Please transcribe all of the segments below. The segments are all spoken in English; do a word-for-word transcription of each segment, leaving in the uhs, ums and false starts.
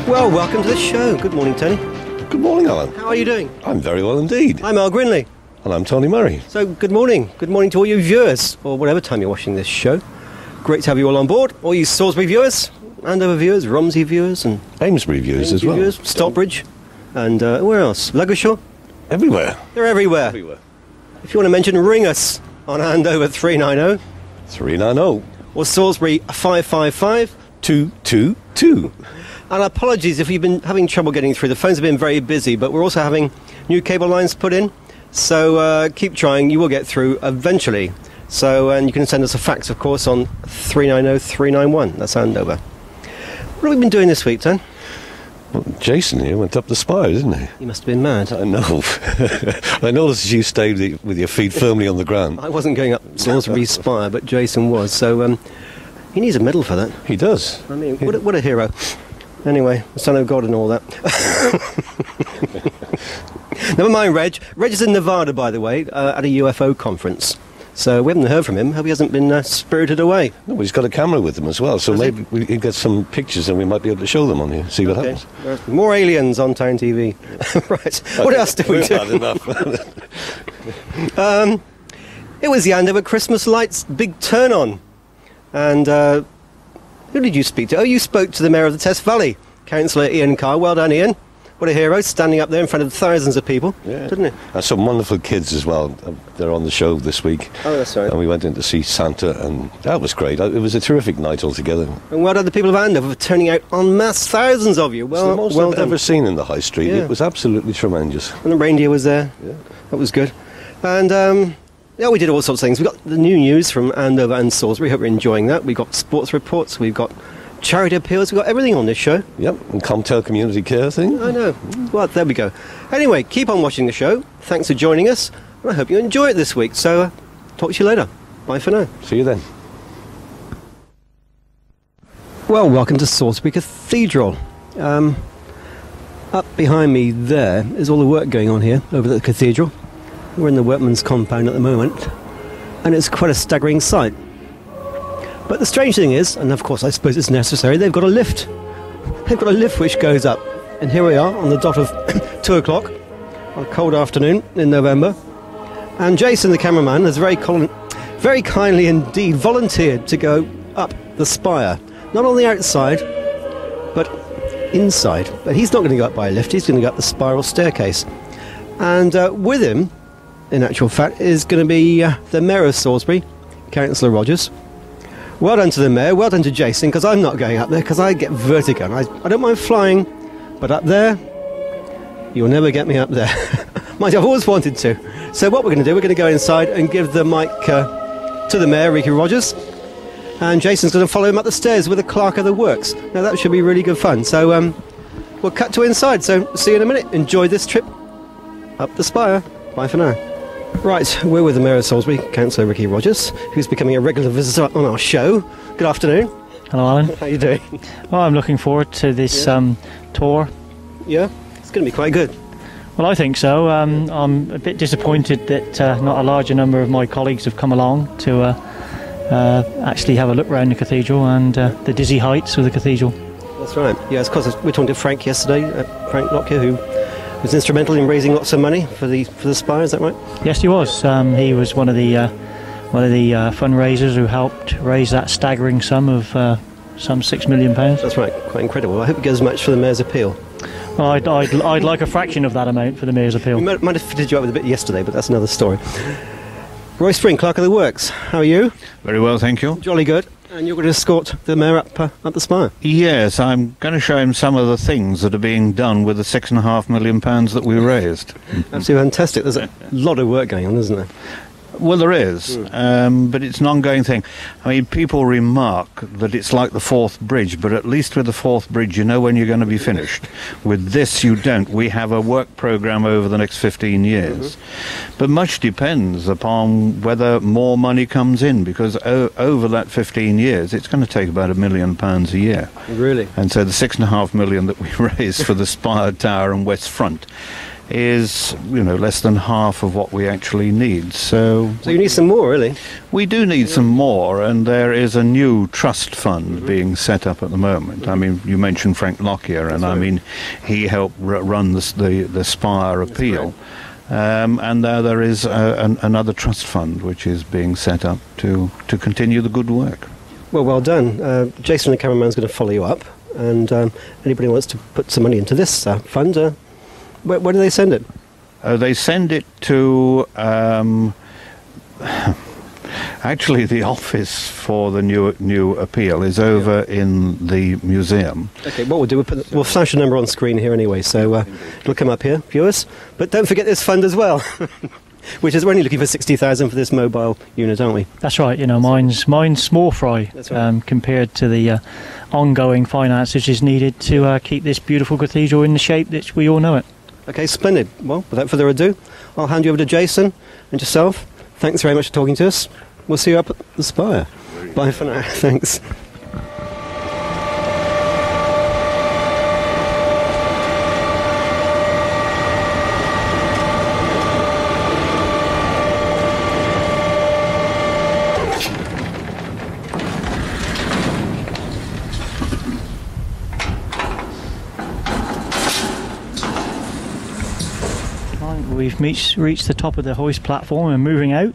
Well, welcome to the show. Good morning, Tony. Good morning, Alan. How are you doing? I'm very well indeed. I'm Al Grindley. And I'm Tony Murray. So, good morning. Good morning to all you viewers, or whatever time you're watching this show. Great to have you all on board. All you Salisbury viewers, Andover viewers, Romsey viewers, and Amesbury viewers Amesbury as well. Viewers, Stockbridge, and uh, where else? Ludgershall? Everywhere. They're everywhere. Everywhere. If If you want to mention, ring us on Andover three nine zero three nine zero or Salisbury five five five. two two two. And apologies if you've been having trouble getting through. The phones have been very busy, but we're also having new cable lines put in. So uh, keep trying. You will get through eventually. So, and you can send us a fax, of course, on three nine zero three nine one. That's Andover. What have we been doing this week, Ton? Well, Jason here went up the Spire, didn't he? You must have been mad. I know. I noticed you stayed with your feet firmly on the ground. I wasn't going up Salisbury Spire, but Jason was. So um, he needs a medal for that. He does. I mean, what a, what a hero. Anyway, the Son of God and all that. Never mind Reg. Reg is in Nevada, by the way, uh, at a U F O conference. So we haven't heard from him. Hope he hasn't been uh, spirited away. No, he's got a camera with him as well, so Has maybe he? we can get some pictures and we might be able to show them on here, see what Okay. happens. Uh, More aliens on Town T V. Right. What else did we We've do? had enough. um, it was the Andover Christmas lights big turn on. And uh, who did you speak to? Oh, you spoke to the Mayor of the Test Valley, Councillor Ian Carr. Well done, Ian. What a hero, standing up there in front of thousands of people, Yeah. didn't it? And some wonderful kids as well. Uh, They're on the show this week. Oh, that's right. And we went in to see Santa, and that was great. Uh, It was a terrific night altogether. And well done the people of Andover for turning out en masse, thousands of you. It's Well, the most well I've done. ever seen in the high street. Yeah. It was absolutely tremendous. And the reindeer was there. Yeah. That was good. And um, yeah, we did all sorts of things. We got the new news from Andover and Salisbury. Hope you're enjoying that. We've got sports reports. We've got charity appeals. We've got everything on this show. Yep, and Comtel Community Care thing. I know. Well, there we go. Anyway, keep on watching the show. Thanks for joining us. And I hope you enjoy it this week. So, uh, talk to you later. Bye for now. See you then. Well, welcome to Salisbury Cathedral. Um, up behind me there is all the work going on here over at the cathedral. We're in the workman's compound at the moment, and it's quite a staggering sight. But the strange thing is, and of course I suppose it's necessary, they've got a lift. They've got a lift which goes up. And here we are on the dot of two o'clock on a cold afternoon in November. And Jason, the cameraman, has very, col- very kindly indeed volunteered to go up the spire. Not on the outside, but inside. But he's not going to go up by a lift, he's going to go up the spiral staircase. And uh, with him, in actual fact, is going to be uh, the Mayor of Salisbury, Councillor Rogers. Well done to the Mayor, well done to Jason, because I'm not going up there, because I get vertigo. And I, I don't mind flying, but up there, you'll never get me up there. Mind you, I've always wanted to. So what we're going to do, we're going to go inside and give the mic uh, to the Mayor, Ricky Rogers. And Jason's going to follow him up the stairs with the clerk of the works. Now that should be really good fun. So um, we'll cut to inside. So see you in a minute. Enjoy this trip up the spire. Bye for now. Right, we're with the Mayor of Salisbury, Councillor Ricky Rogers, who's becoming a regular visitor on our show. Good afternoon. Hello, Alan. How you doing? Well, I'm looking forward to this Yeah. um, tour. Yeah, it's going to be quite good. Well, I think so. Um, I'm a bit disappointed that uh, not a larger number of my colleagues have come along to uh, uh, actually have a look around the cathedral and uh, the dizzy heights of the cathedral. That's right. Yeah, it's because we were talking to Frank yesterday, uh, Frank Lockyer, who was instrumental in raising lots of money for the for the spire. Is that right? Yes, he was. Um, he was one of the uh, one of the uh, fundraisers who helped raise that staggering sum of uh, some six million pounds. That's right. Quite incredible. I hope it goes much for the Mayor's appeal. Well, I'd, I'd, I'd like a fraction of that amount for the Mayor's appeal. We might, might have fitted you up with a bit yesterday, but that's another story. Roy Spring, Clerk of the Works. How are you? Very well, thank you. Jolly good. And you're going to escort the Mayor up uh, up the spire. Yes, I'm going to show him some of the things that are being done with the six and a half million pounds that we raised. Absolutely fantastic. There's a lot of work going on, isn't there? Well, there is, um, but it's an ongoing thing. I mean, people remark that it's like the fourth bridge, but at least with the fourth bridge, you know when you're going to be finished. With this, you don't. We have a work programme over the next fifteen years. Mm-hmm. But much depends upon whether more money comes in, because o- over that fifteen years, it's going to take about a million pounds a year. Really? And so the six and a half million that we raised for the Spire Tower and West Front is, you know, less than half of what we actually need. So, So you need some more, really? we do need some more, and there is a new trust fund Mm-hmm. being set up at the moment. Mm-hmm. I mean, you mentioned Frank Lockyer, and That's I right. mean, he helped r- run the, s- the, the Spire appeal. Um, and now there is uh, an, another trust fund which is being set up to, to continue the good work. Well, well done. Uh, Jason, the cameraman, is going to follow you up. And um, anybody who wants to put some money into this uh, fund, uh, where, where do they send it? Uh, they send it to um, actually the office for the new new appeal is over in the museum. Okay, what we'll do, we'll, put, we'll flash a number on screen here anyway, so uh, it'll come up here, viewers. But don't forget this fund as well, which is we're only looking for sixty thousand for this mobile unit, aren't we? That's right. You know, mine's mine's small fry That's right. um, compared to the uh, ongoing finance which is needed to uh, keep this beautiful cathedral in the shape that we all know it. Okay, splendid. Well, without further ado, I'll hand you over to Jason and yourself. Thanks very much for talking to us. We'll see you up at the Spire. Bye for now. Thanks. Right, we've reached, reached the top of the hoist platform and moving out.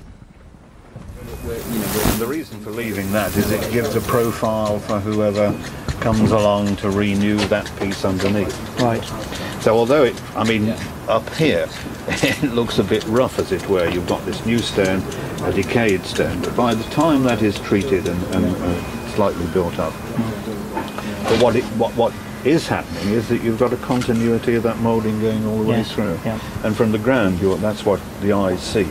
The reason for leaving that is it gives a profile for whoever comes along to renew that piece underneath. Right. So although it, I mean, up here, it looks a bit rough, as it were. You've got this new stone, a decayed stone, but by the time that is treated and, and uh, slightly built up, but what, it, what, what is happening is that you've got a continuity of that moulding going all the way Yes, through. yeah. And from the ground, you're, that's what the eye sees.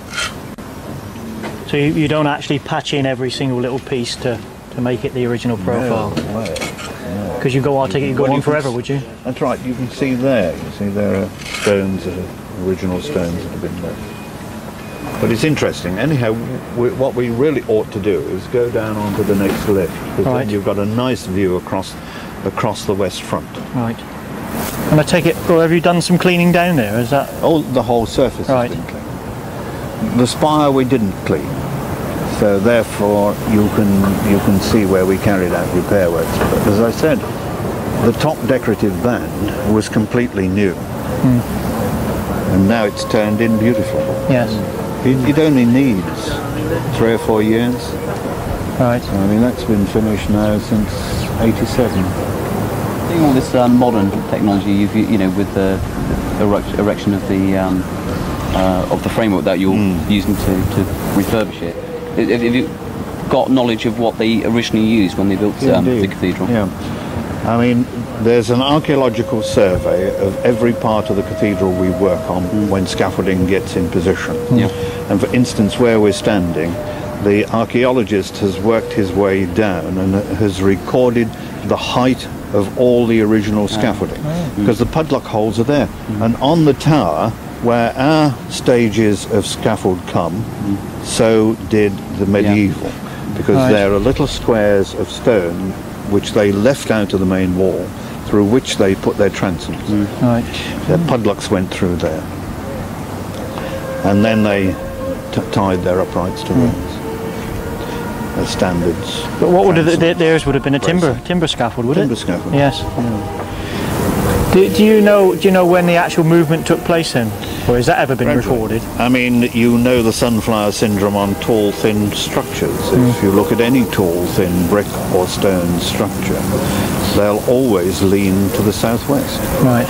So you, you don't actually patch in every single little piece to, to make it the original profile? No, no. Because you go on, I take it you go Well, on you can forever, s- would you? That's right, you can see there, you see there are stones that are original stones that have been left. But it's interesting. Anyhow, we, what we really ought to do is go down onto the next lift, because Right. then you've got a nice view across across the west front. Right. And I take it, well, have you done some cleaning down there? Is that Oh, the whole surface Right. has been cleaned. The spire we didn't clean, so therefore you can you can see where we carried out repair works. But as I said, the top decorative band was completely new, and now it's turned in beautiful. yes? It, it only needs three or four years. Right. I mean, that's been finished now since eighty-seven. Seeing all this um, modern technology, you've, you you know, with the erect, erection of the um, uh, of the framework that you're using to, to refurbish it, have, have you got knowledge of what they originally used when they built um, the Indeed. cathedral? Yeah. I mean, there's an archaeological survey of every part of the cathedral we work on when scaffolding gets in position. Yeah. And for instance, where we're standing, the archaeologist has worked his way down and has recorded the height of all the original scaffolding, because the pudlock holes are there. And on the tower, where our stages of scaffold come, so did the medieval, because Right. there are little squares of stone which they left out of the main wall, through which they put their transoms. Right. Their pudlocks went through there, and then they t tied their uprights to those. Their standards. But what would have, transom. th- theirs would have been a timber Bracing. timber scaffold, would Timber it? scaffold. Yes. Do, do you know? Do you know when the actual movement took place then, or has that ever been Gradually. recorded? I mean, you know the sunflower syndrome on tall, thin structures. If you look at any tall, thin brick or stone structure, they'll always lean to the southwest. Right.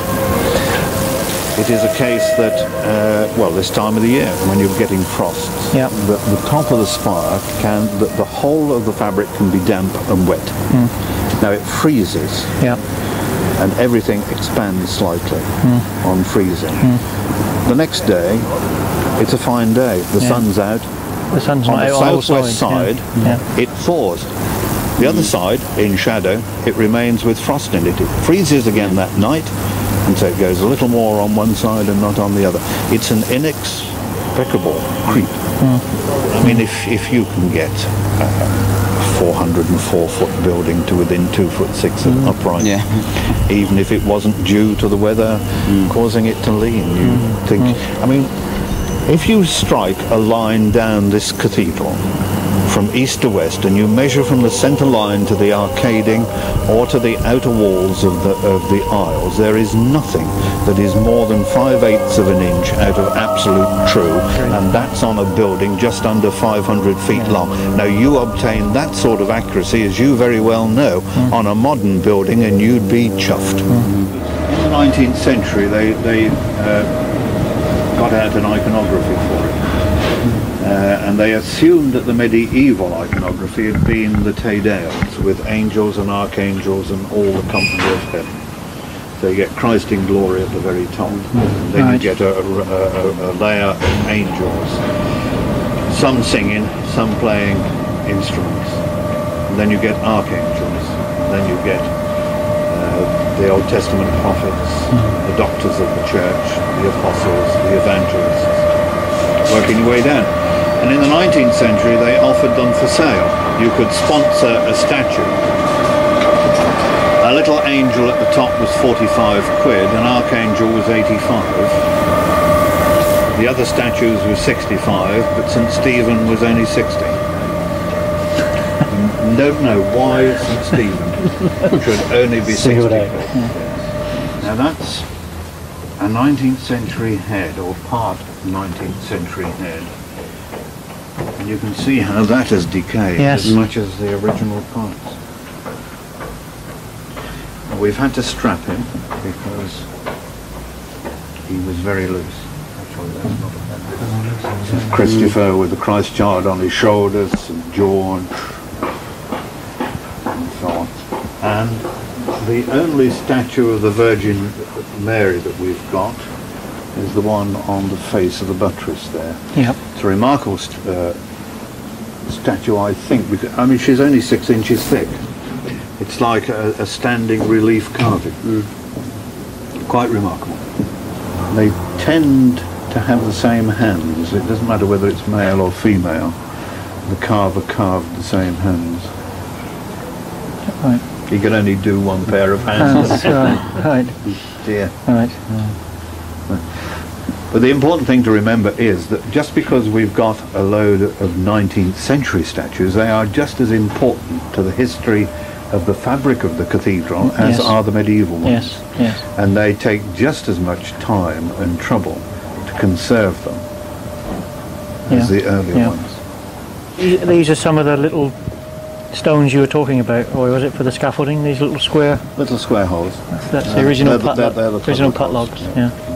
It is a case that, uh, well, this time of the year, when you're getting frosts, Yeah. the, the top of the spire can, the, the whole of the fabric can be damp and wet. Now it freezes, Yeah. and everything expands slightly on freezing. The next day, it's a fine day. The Yeah. sun's out. The sun's On not the out on all southwest sides. side, Yeah. it thaws. The other side, in shadow, it remains with frost in it. It freezes again that night, and so it goes a little more on one side and not on the other. It's an inexplicable creep. I mean, if, if you can get uh, four hundred four foot building to within two foot six of Mm. upright. Yeah. Even if it wasn't due to the weather Mm. causing it to lean, you think. I mean, if you strike a line down this cathedral from east to west, and you measure from the centre line to the arcading or to the outer walls of the of the aisles, there is nothing that is more than five eighths of an inch out of absolute true, and that's on a building just under five hundred feet long. Now you obtain that sort of accuracy, as you very well know, mm. on a modern building, and you'd be chuffed. Mm. In the nineteenth century, they they uh, got out an iconography for it. Uh, and they assumed that the medieval iconography had been the Te Deums, with angels and archangels and all the company of heaven. So you get Christ in glory at the very top. And then right. you get a, a, a, a layer of angels, some singing, some playing instruments. And then you get archangels. And then you get uh, the Old Testament prophets, the doctors of the church, the apostles, the evangelists, working your way down. And in the nineteenth century, they offered them for sale. You could sponsor a statue. A little angel at the top was forty-five quid, an archangel was eighty-five. The other statues were sixty-five, but Saint Stephen was only sixty. Don't know why Saint Stephen should only be sixty quid. Now that's a nineteenth century head, or part nineteenth century head. And you can see how that has decayed yes. as much as the original parts. And we've had to strap him because he was very loose. Actually, that's not a bad Saint Christopher with the Christ child on his shoulders, Saint George, and so on. And the only statue of the Virgin Mary that we've got is the one on the face of the buttress there. Yep. It's a remarkable st uh, statue, I think, because, I mean, she's only six inches thick. It's like a, a standing relief carving. Mm. Quite remarkable. They tend to have the same hands. It doesn't matter whether it's male or female. The carver carved the same hands. Right. He could only do one pair of hands. That's right. Right. Dear. Right. But the important thing to remember is that just because we've got a load of nineteenth century statues, they are just as important to the history of the fabric of the cathedral as yes. are the medieval ones. Yes, yes. And they take just as much time and trouble to conserve them yeah. as the earlier yeah. ones. These are some of the little stones you were talking about, or was it for the scaffolding? These little square, little square holes. That's, that's the original they're, they're, they're the original cut logs. Yeah. yeah.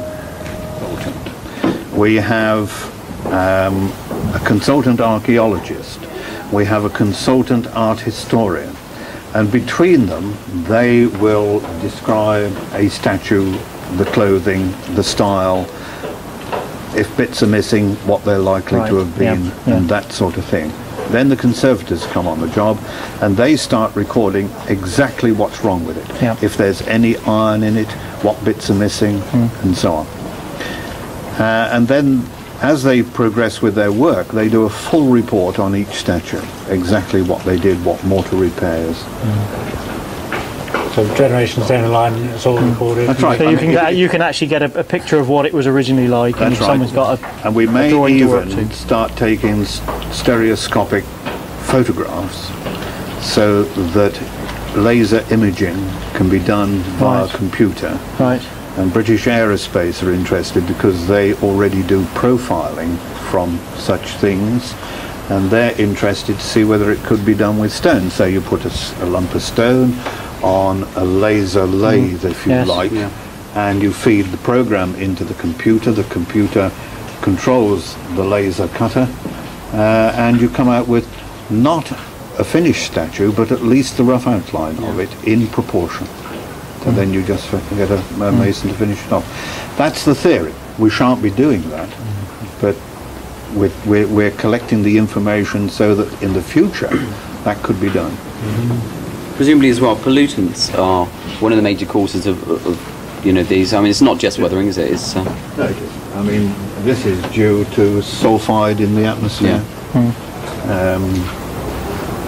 We have um, a consultant archaeologist. We have a consultant art historian, and between them, they will describe a statue, the clothing, the style. If bits are missing, what they're likely right. to have been, yeah. Yeah. and that sort of thing. Then the conservators come on the job and they start recording exactly what's wrong with it. Yeah. If there's any iron in it, what bits are missing, mm. and so on. Uh, and then as they progress with their work, they do a full report on each statue, exactly what they did, what mortar repairs. Mm. So generations down the line, it's all recorded. That's right. So you I mean, can get, you can actually get a, a picture of what it was originally like, and if right. someone's got a and we may a even start taking stereoscopic photographs so that laser imaging can be done via right. computer. Right. And British Aerospace are interested because they already do profiling from such things, and they're interested to see whether it could be done with stone. So you put a, a lump of stone on a laser lathe, mm. if you yes. like, yeah. and you feed the program into the computer. The computer controls the laser cutter, uh, and you come out with not a finished statue, but at least the rough outline yeah. of it in proportion. And then you just get a, a mason to finish it off. That's the theory. We shan't be doing that, but we're, we're, we're collecting the information so that in the future that could be done. Mm-hmm. Presumably as well, pollutants are one of the major causes of, of, of you know, these. I mean, it's not just weathering, is it? It's, uh... No, it is. I mean, this is due to sulfide in the atmosphere. Yeah. Um,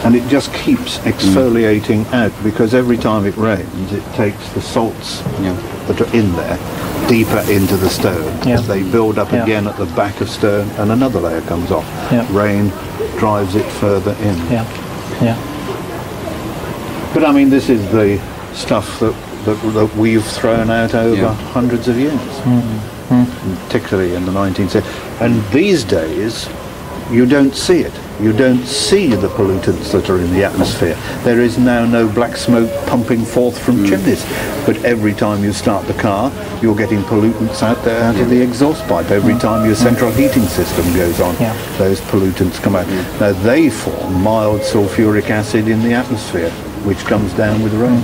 and it just keeps exfoliating out, because every time it rains it takes the salts Yeah. that are in there deeper into the stone. Yeah. They build up Yeah. again at the back of stone, and another layer comes off. Yeah. Rain drives it further in. Yeah. Yeah. But I mean, this is the stuff that, that, that we've thrown out over Yeah. hundreds of years, particularly in the nineteenth century. And these days, you don't see it. You don't see the pollutants that are in the atmosphere. There is now no black smoke pumping forth from chimneys. But every time you start the car, you're getting pollutants out there out of the exhaust pipe. Every time your central heating system goes on, Yeah. those pollutants come out. Now they form mild sulfuric acid in the atmosphere, which comes down with rain.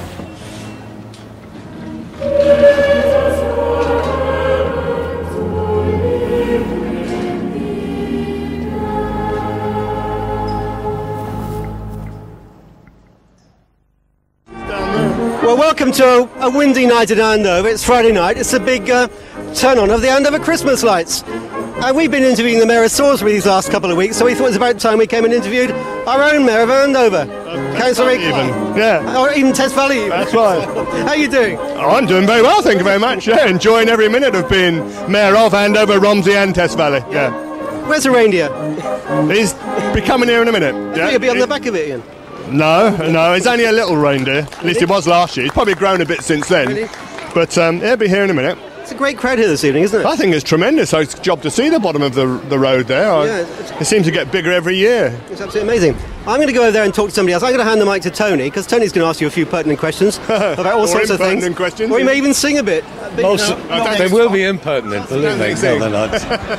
Well, welcome to a, a windy night in Andover. It's Friday night. It's a big uh, turn-on of the Andover Christmas lights. And we've been interviewing the Mayor of Salisbury these last couple of weeks, so we thought it was about time we came and interviewed our own Mayor of Andover, Councillor Even, yeah. Or even Tess Valley. Even. That's right. How are you doing? Oh, I'm doing very well, thank you very much. Yeah, enjoying every minute of being Mayor of Andover, Romsey and Tess Valley. Yeah. Where's the reindeer? He's be coming here in a minute. Yeah. You'll be on the back of it, Ian. No, no, it's only a little reindeer. At least it was last year. He's probably grown a bit since then. Really? But um, he'll be here in a minute. It's a great crowd here this evening, isn't it? I think it's tremendous. It's a job to see the bottom of the the road there. I- Yeah, it's- it seems to get bigger every year. It's absolutely amazing. I'm going to go over there and talk to somebody else. I'm going to hand the mic to Tony, because Tony's going to ask you a few pertinent questions about all Or sorts of things. impertinent questions, Or he may yeah. even sing a bit. A bit, Most, you know, I don't they think will so. be impertinent, believe me. think so. No, they're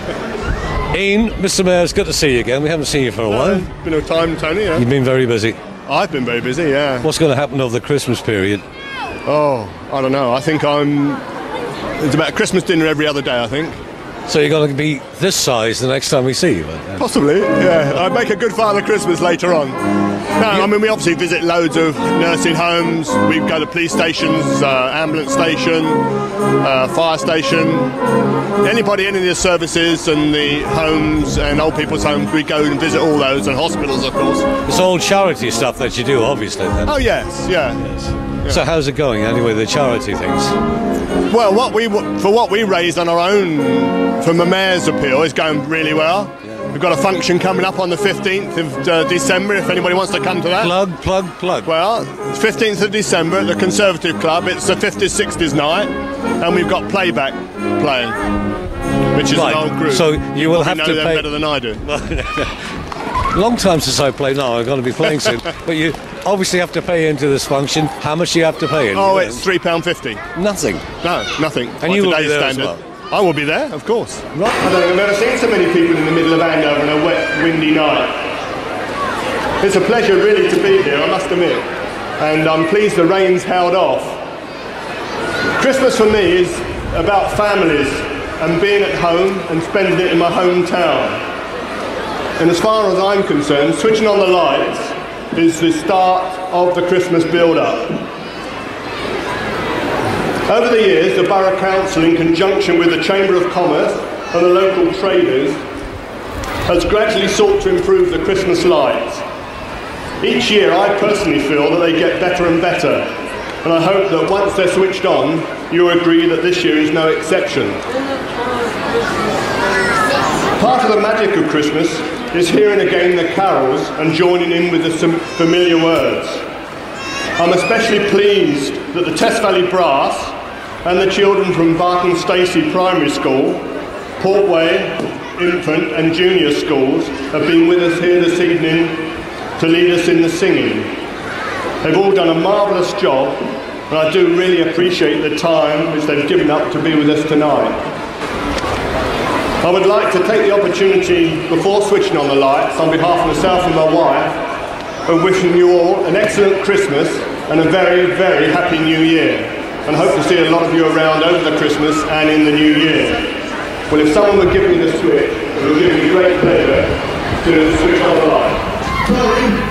not. Ian, Mister Mayor, it's good to see you again. We haven't seen you for a while. Uh, been a time, Tony. Yeah. You've been very busy. I've been very busy. Yeah. What's going to happen over the Christmas period? Oh, I don't know. I think I'm. It's about Christmas dinner every other day, I think. So you're going to be this size the next time we see you? uh, Possibly, yeah. I'd make a good Father Christmas later on. No, I mean, we obviously visit loads of nursing homes. We go to police stations, uh, ambulance station, uh, fire station. Anybody in the services and the homes and old people's homes, we go and visit all those, and hospitals, of course. It's all charity stuff that you do, obviously. Then. Oh, yes, yeah. So how's it going anyway, the charity things? Well, what we for what we raised on our own from the Mayor's appeal is going really well. We've got a function coming up on the fifteenth of uh, December, if anybody wants to come to that. Plug, plug, plug. Well, it's fifteenth of December at the Conservative Club. It's a fifties, sixties night, and we've got playback playing, which is Right, an old group. so you will probably have know to them pay- better than I do. Long time since I played. No, I'm going to be playing soon. But you obviously have to pay into this function. How much do you have to pay in? Oh, it's three pound fifty. Nothing. No, nothing. And By you will be today's there as standard. well? I will be there, of course. Right. I don't think I've ever seen so many people in the middle of Andover on a wet, windy night. It's a pleasure really to be here, I must admit. And I'm pleased the rain's held off. Christmas for me is about families and being at home and spending it in my hometown. And as far as I'm concerned, switching on the lights is the start of the Christmas build-up. Over the years, the Borough Council, in conjunction with the Chamber of Commerce and the local traders, has gradually sought to improve the Christmas lights. Each year, I personally feel that they get better and better, and I hope that once they're switched on, you'll agree that this year is no exception. Part of the magic of Christmas is hearing again the carols and joining in with the familiar words. I'm especially pleased that the Tess Valley Brass and the children from Barton Stacey Primary School, Portway, Infant and Junior Schools have been with us here this evening to lead us in the singing. They've all done a marvellous job, and I do really appreciate the time which they've given up to be with us tonight. I would like to take the opportunity, before switching on the lights, on behalf of myself and my wife, of wishing you all an excellent Christmas and a very, very happy New Year. And hope to see a lot of you around over the Christmas and in the New Year. Well, if someone would give me the switch, it would give me great pleasure to switch on the light.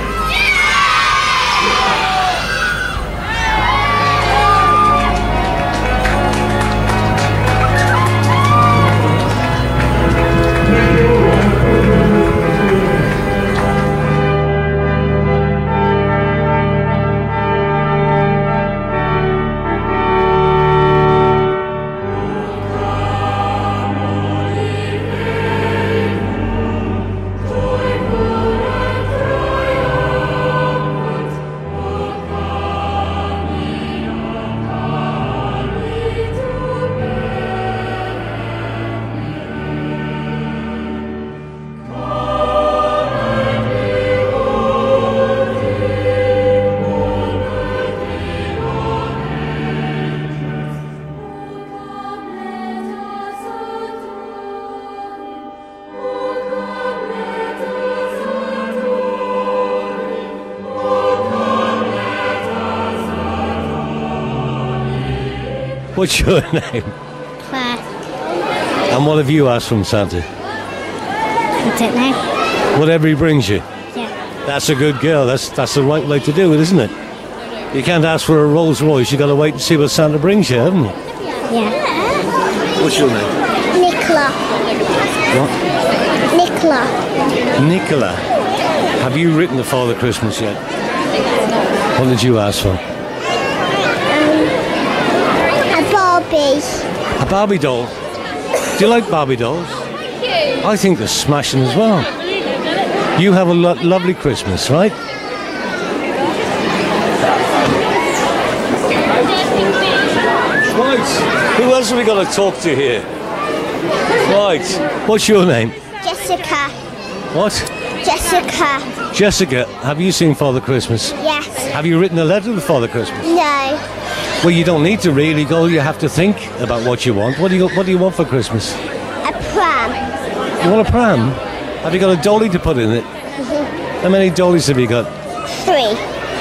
What's your name? Claire. And what have you asked from Santa? I don't know. Whatever he brings you. Yeah. That's a good girl. That's that's the right way to do it, isn't it? You can't ask for a Rolls Royce. You've got to wait and see what Santa brings you, haven't you? Yeah. What's your name? Nicola. What? Nicola. Nicola. Have you written the Father Christmas yet? What did you ask for? Um, a Barbie. A Barbie doll. Do you like Barbie dolls? I think they're smashing as well. You have a lo lovely Christmas, right? Right. Who else have we got to talk to here? Right. What's your name? Jessica. What? Jessica. Jessica, have you seen Father Christmas? Yes. Have you written a letter to Father Christmas? No. Well, you don't need to really go. You have to think about what you want. What do you What do you want for Christmas? A pram. You want a pram? Have you got a dolly to put in it? Mm-hmm. How many dollies have you got? Three.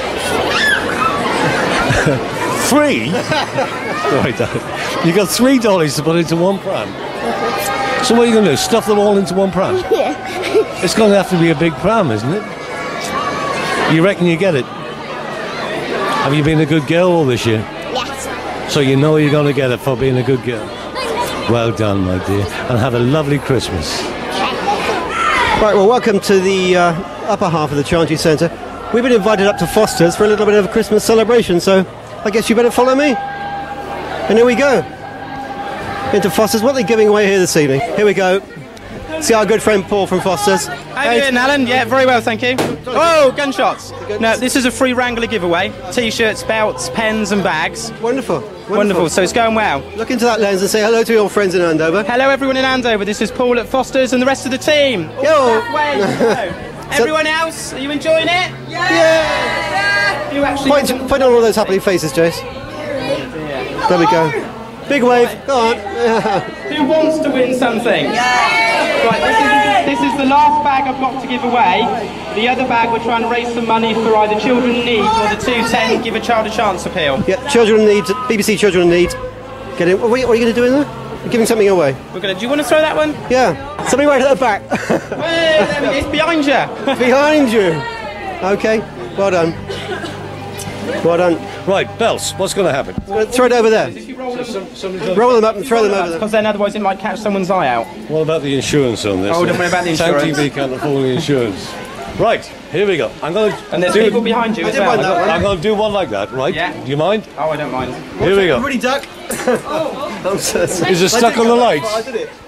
Three? Right, you got three dollies to put into one pram. So what are you going to do? Stuff them all into one pram? Yeah. It's going to have to be a big pram, isn't it? You reckon you get it? Have you been a good girl all this year? Yes. So you know you're going to get it for being a good girl. Well done, my dear, and have a lovely Christmas. Right, well, welcome to the uh, upper half of the Chantry Centre. We've been invited up to Foster's for a little bit of a Christmas celebration, so I guess you better follow me. And here we go. Into Foster's. What are they giving away here this evening? Here we go. See our good friend Paul from Foster's. How you doing, Alan? Yeah, very well, thank you. Oh, gunshots. No, this is a free Wrangler giveaway. T-shirts, belts, pens and bags. Wonderful. Wonderful. Wonderful, so it's going well. Look into that lens and say hello to your friends in Andover. Hello, everyone in Andover. This is Paul at Foster's and the rest of the team. All Yo. halfway. So, everyone else, are you enjoying it? Yeah! yeah. You actually Point, point on all those happy faces, Jace. There we go. Big wave. Go on. Who wants to win something? Right, this is, this is the last bag I've got to give away. The other bag we're trying to raise some money for either Children in Need or the two ten Give a Child a Chance appeal. Yeah, Children in Need, B B C Children in Need. Get in. What are you, you going to do in there? You're giving something away. We're gonna. Do you want to throw that one? Yeah. Somebody right at the back. Hey, there we go. It's behind you. Behind you. Okay. Well done. Well done. Right, belts. What's going to happen? Throw it over there. Roll them up and throw them over there. Because then otherwise it might catch someone's eye out. What about the insurance on this? Oh, don't worry about the insurance. T V can't afford the insurance. Right, here we go. I'm going to. And there's do people behind you I as did well. mind that one. I'm going to do one like that, right? Yeah. Do you mind? Oh, I don't mind. Here we go. Ready, duck? I'm so sorry. Is it stuck on the lights? I did it.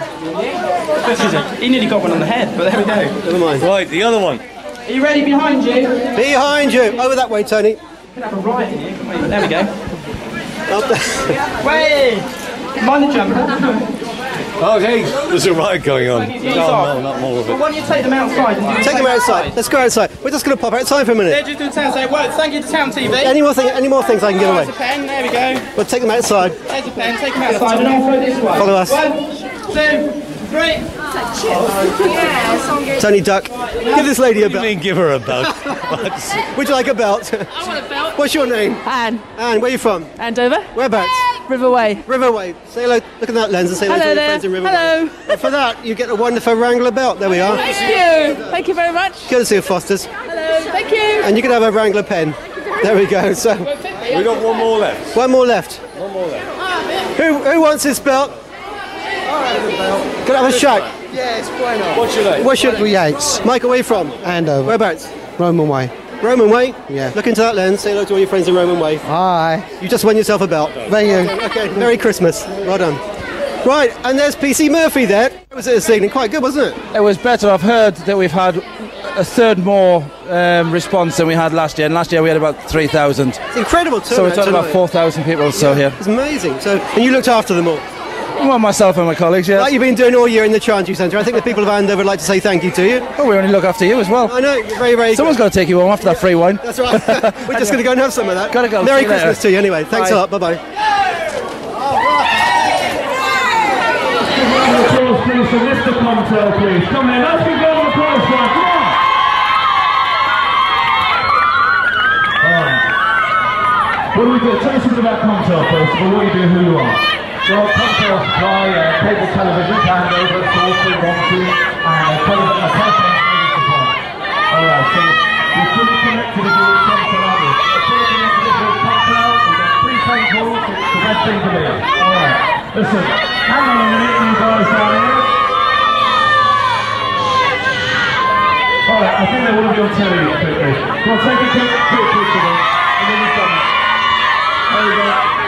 He nearly got one on the head, but there we go. Never mind. Right, the other one. Are you ready behind you? Behind you. Over that way, Tony. We can have a riot in here, can't we? There we go. Up there. Way! Mind the jumper. Oh, hey, there's a riot going on. These No, off. no, not more of Well, it. why don't you take them outside? And do Take them outside. Let's go outside. We're just going to pop outside for a They're minute. just doing town, so it works. Thank you to Town T V. Any more, thing, any more things I can give There's a away? pen, there we go. We'll take them outside. There's a pen, take them outside and I'll throw this way. Follow us. One, two, three. Tony, duck. Give this lady a What do you belt. mean give her a belt? Would you like a belt? I want a belt. What's your name? Anne. Anne, where are you from? Andover. Whereabouts? Riverway. Riverway. Say hello. Look at that lens and say hello, Hello to your there. friends in Riverway. Hello. And for that, you get a wonderful Wrangler belt. There we are. Thank you. Thank you very much. Courtesy of Foster's. Hello. Thank you. And you can have a Wrangler pen. There we go. So, We got one more left. one more left. One more left. Who who wants this belt? Can I have a shot? What's your name? What's your Yates? Michael, where are you from? Andover. Whereabouts? Roman way. Roman Way? Yeah. Look into that lens. Say hello to all your friends in Roman Way. Hi. You just won yourself a belt. Thank you. Okay, Merry Christmas. Well done. Right, and there's P C Murphy there. It was this evening. Quite good, wasn't it? It was better. I've heard that we've had a third more um, response than we had last year. And last year we had about three thousand. It's incredible turnout. So we're talking about tonight. four thousand people or so here. It's amazing. So, and you looked after them all. Well, myself and my colleagues, yes. Like you've been doing all year in the Chantry Centre. I think the people of Andover would like to say thank you to you. Oh, we only look after you as well. I know, you're very, very Someone's good. got to take you home after that free wine. That's right. We're just going to go and have some of that. Gotta go. Merry See you Christmas later. to you anyway. Thanks Bye. a lot. Bye-bye. Applause, please, for Mister Comtel, please. Come in, let's give them an applause for him. Come on. What do we do? Tell us a bit about Comtel first of all, what you do, who you are. Well, Comtel supply uh, cable television, Andover, Salisbury, Cathedral, and a television, a telephone service supply. Alright, so you're fully connected if you're with Comtel, aren't you? We're fully connected if you're with Comtel, we've got three phone calls, it's the best thing to be. Alright, listen, hang on a minute, you guys down here. Alright, I think they want to be on telly quickly. Go on, take a quick, quick picture then, and then we've done it. There we go.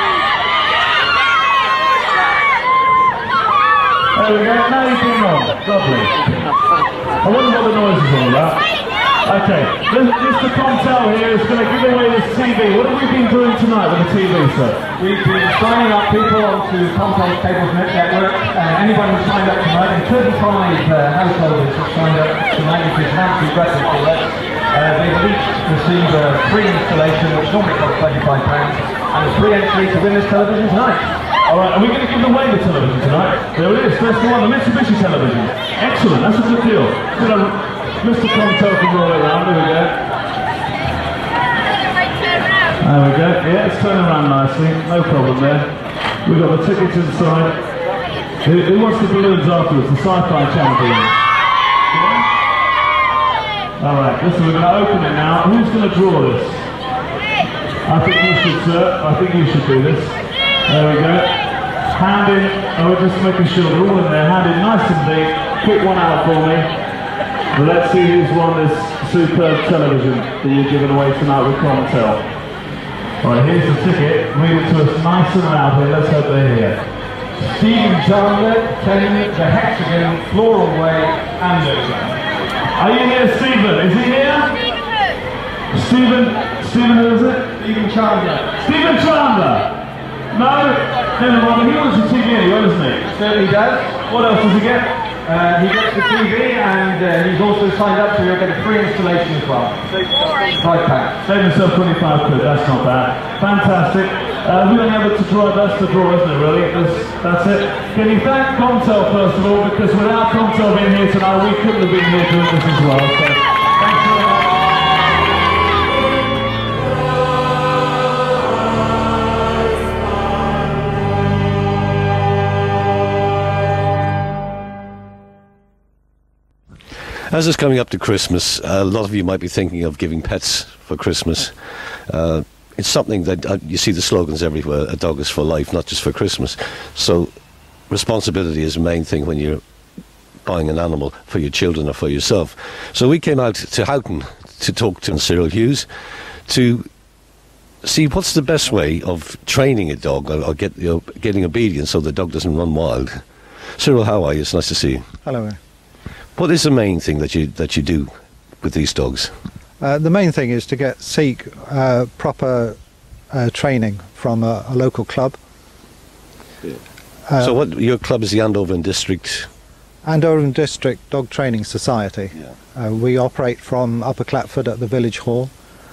There we go, now you've been on. Lovely. I wonder what the noise is all about. Okay, Mister Comtel here is going to give away this T V. What have we been doing tonight with the T V, sir? We've been signing up people onto Comtel's Cable Network. Uh, anyone who signed up tonight, and thirty-five uh, householders have signed up tonight, which is an absolute record for us. Uh, they will each receive a free installation, which normally costs twenty-five pounds, and a free entry to win this television tonight. Alright, are we going to give away the television tonight? There it is, first one, the Mitsubishi television. Excellent, that's a good deal. You know, Mister Comtel can roll it around, there we go. There we go, yeah, it's turning around nicely, no problem there. We've got the tickets inside. Who, who wants the balloons afterwards? The Sci-Fi Channel balloons. Alright, listen, we're going to open it now. Who's going to draw this? I think you should, sir. I think you should do this. There we go. Hand in, oh, we're just making sure they're all in there. Hand in nice and deep. Pick one out for me. Well, let's see who's won this superb television that you're giving away tonight with Comtel. Alright, here's the ticket. Read it to us nice and loud here. Let's hope they're here. Stephen Chandler, ten, the Hexagon, Floral Way, Andover. Are you here, Stephen? Is he here? Stephen, Stephen, who is it? Stephen Chandler. Stephen Chandler! No, never mind. He wants a T V anyway, doesn't he? Certainly does. What else does he get? Uh, he gets the T V, and uh, he's also signed up, so he'll get a free installation as well. Five pounds. Save himself twenty-five quid, that's not bad. Fantastic. Uh, we don't have it to draw, that's the draw, isn't it, really? That's, that's it. Can you thank Comtel, first of all, because without Comtel being here tonight, we couldn't have been here doing this as well. So, thanks very much. As it's coming up to Christmas, uh, a lot of you might be thinking of giving pets for Christmas. Uh, it's something that uh, you see the slogans everywhere, a dog is for life, not just for Christmas. So responsibility is the main thing when you're buying an animal for your children or for yourself. So we came out to Houghton to talk to Cyril Hughes to see what's the best way of training a dog or, or get, you know, getting obedience so the dog doesn't run wild. Cyril, how are you? It's nice to see you. Hello. What is the main thing that you that you do with these dogs? Uh, the main thing is to get seek uh, proper uh, training from a, a local club. Yeah. Uh, so what your club is the Andover District? Andover District Dog Training Society. Yeah. Uh, we operate from Upper Clatford at the Village Hall.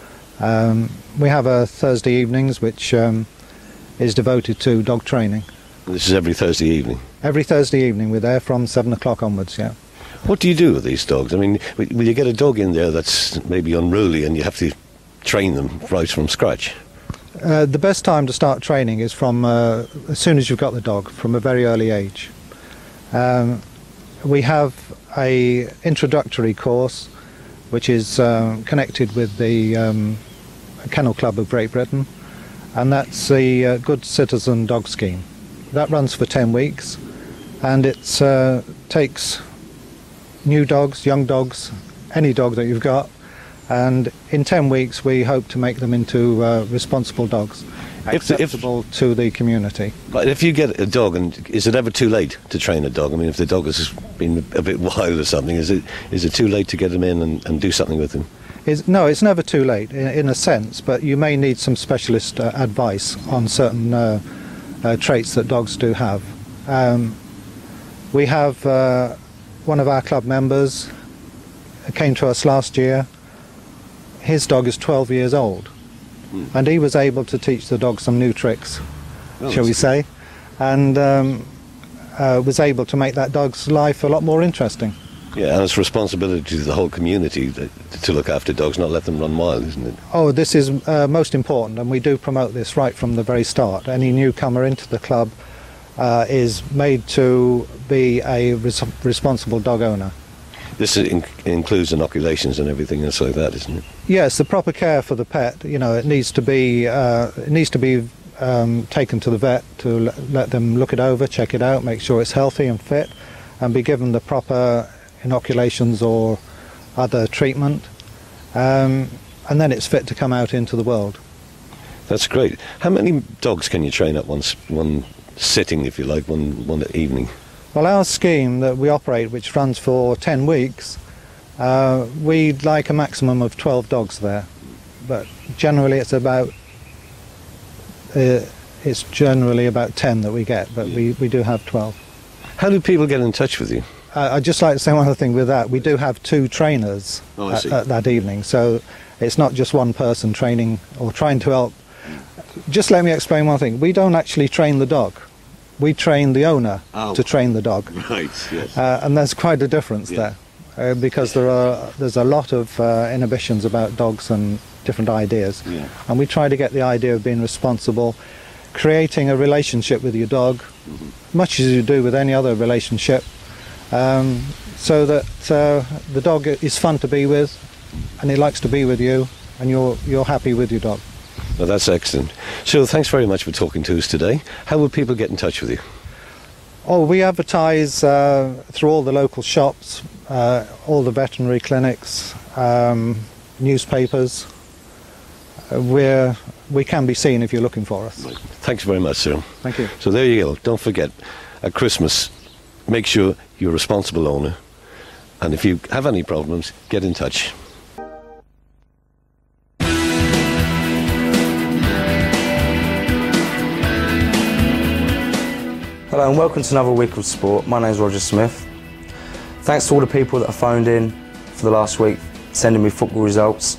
Um, we have a Thursday evenings which um, is devoted to dog training. This is every Thursday evening? Every Thursday evening we're there from seven o'clock onwards, yeah. What do you do with these dogs? I mean, will you get a dog in there that's maybe unruly and you have to train them right from scratch? Uh, the best time to start training is from uh, as soon as you've got the dog, from a very early age. Um, we have a introductory course which is uh, connected with the um, Kennel Club of Great Britain, and that's the uh, Good Citizen Dog Scheme. That runs for ten weeks, and it uh, takes new dogs, young dogs, any dog that you've got, and in ten weeks we hope to make them into uh, responsible dogs, acceptable if, if, to the community. But if you get a dog, and is it ever too late to train a dog? I mean, if the dog has been a bit wild or something, is it is it too late to get him in and, and do something with him? Is, no, it's never too late in, in a sense, but you may need some specialist uh, advice on certain uh, uh, traits that dogs do have. Um, we have uh, one of our club members came to us last year. His dog is twelve years old, mm. and he was able to teach the dog some new tricks, oh, shall we say, and um, uh, was able to make that dog's life a lot more interesting. Yeah, and it's responsibility to the whole community that, to look after dogs, not let them run wild, isn't it? Oh, this is uh, most important, and we do promote this right from the very start. Any newcomer into the club uh, is made to be a res responsible dog owner. This in includes inoculations and everything else like that, isn't it? Yes, the proper care for the pet. You know, it needs to be uh, it needs to be um, taken to the vet to let them look it over, check it out, make sure it's healthy and fit, and be given the proper inoculations or other treatment, um, and then it's fit to come out into the world. That's great. How many dogs can you train at once, one sitting, if you like, one one evening? Well, our scheme that we operate, which runs for ten weeks, uh, we'd like a maximum of twelve dogs there, but generally it's about uh, it's generally about ten that we get, but we, we do have twelve. How do people get in touch with you? Uh, I'd just like to say one other thing with that. We do have two trainers Oh, I at, see. at that evening, so it's not just one person training or trying to help. Just let me explain one thing. We don't actually train the dog. We train the owner Oh. to train the dog. Right, yes. Uh, and there's quite a difference Yeah. there, uh, because there are there's a lot of uh, inhibitions about dogs and different ideas. Yeah. And we try to get the idea of being responsible, creating a relationship with your dog, Mm-hmm. much as you do with any other relationship, um, so that uh, the dog is fun to be with, and he likes to be with you, and you're you're happy with your dog. Well, that's excellent. So thanks very much for talking to us today. How will people get in touch with you? Oh, we advertise uh, through all the local shops, uh, all the veterinary clinics, um, newspapers. Uh, we're, we can be seen if you're looking for us. Right. Thanks very much, Cyril. Thank you. So there you go. Don't forget, at Christmas, make sure you're a responsible owner. And if you have any problems, get in touch. Hello and welcome to another week of sport. My name's Roger Smith. Thanks to all the people that have phoned in for the last week, sending me football results,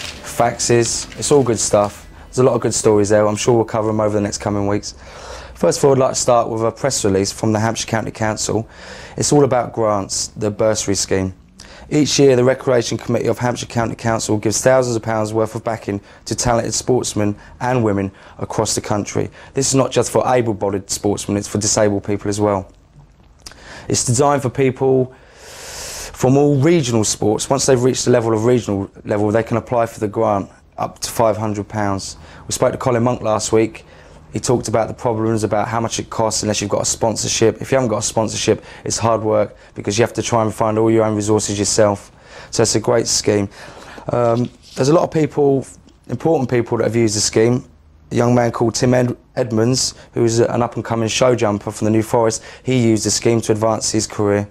faxes, it's all good stuff. There's a lot of good stories there. I'm sure we'll cover them over the next coming weeks. First of all, I'd like to start with a press release from the Hampshire County Council. It's all about grants, the bursary scheme. Each year, the Recreation Committee of Hampshire County Council gives thousands of pounds worth of backing to talented sportsmen and women across the country. This is not just for able-bodied sportsmen, it's for disabled people as well. It's designed for people from all regional sports. Once they've reached the level of regional level, they can apply for the grant up to five hundred pounds. We spoke to Colin Monk last week. He talked about the problems, about how much it costs unless you've got a sponsorship. If you haven't got a sponsorship, it's hard work because you have to try and find all your own resources yourself. So it's a great scheme. Um, there's a lot of people, important people that have used the scheme. A young man called Tim Ed Edmonds, who's an up-and-coming show jumper from the New Forest, he used the scheme to advance his career.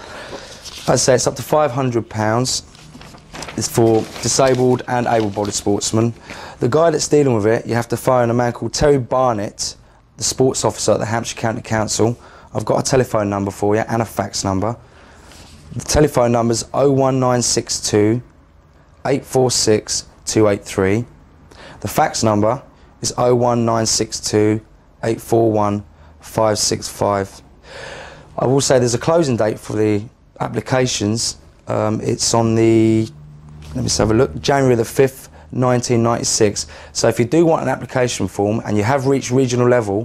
I'd say it's up to five hundred pounds. It's for disabled and able-bodied sportsmen. The guy that's dealing with it, you have to phone a man called Terry Barnett, the sports officer at the Hampshire County Council. I've got a telephone number for you and a fax number. The telephone number's oh one nine six two, eight four six, two eight three. The fax number is oh one nine six two, eight four one, five six five. I will say there's a closing date for the applications. Um, it's on the, let me just have a look, January the fifth, nineteen ninety-six. So if you do want an application form and you have reached regional level,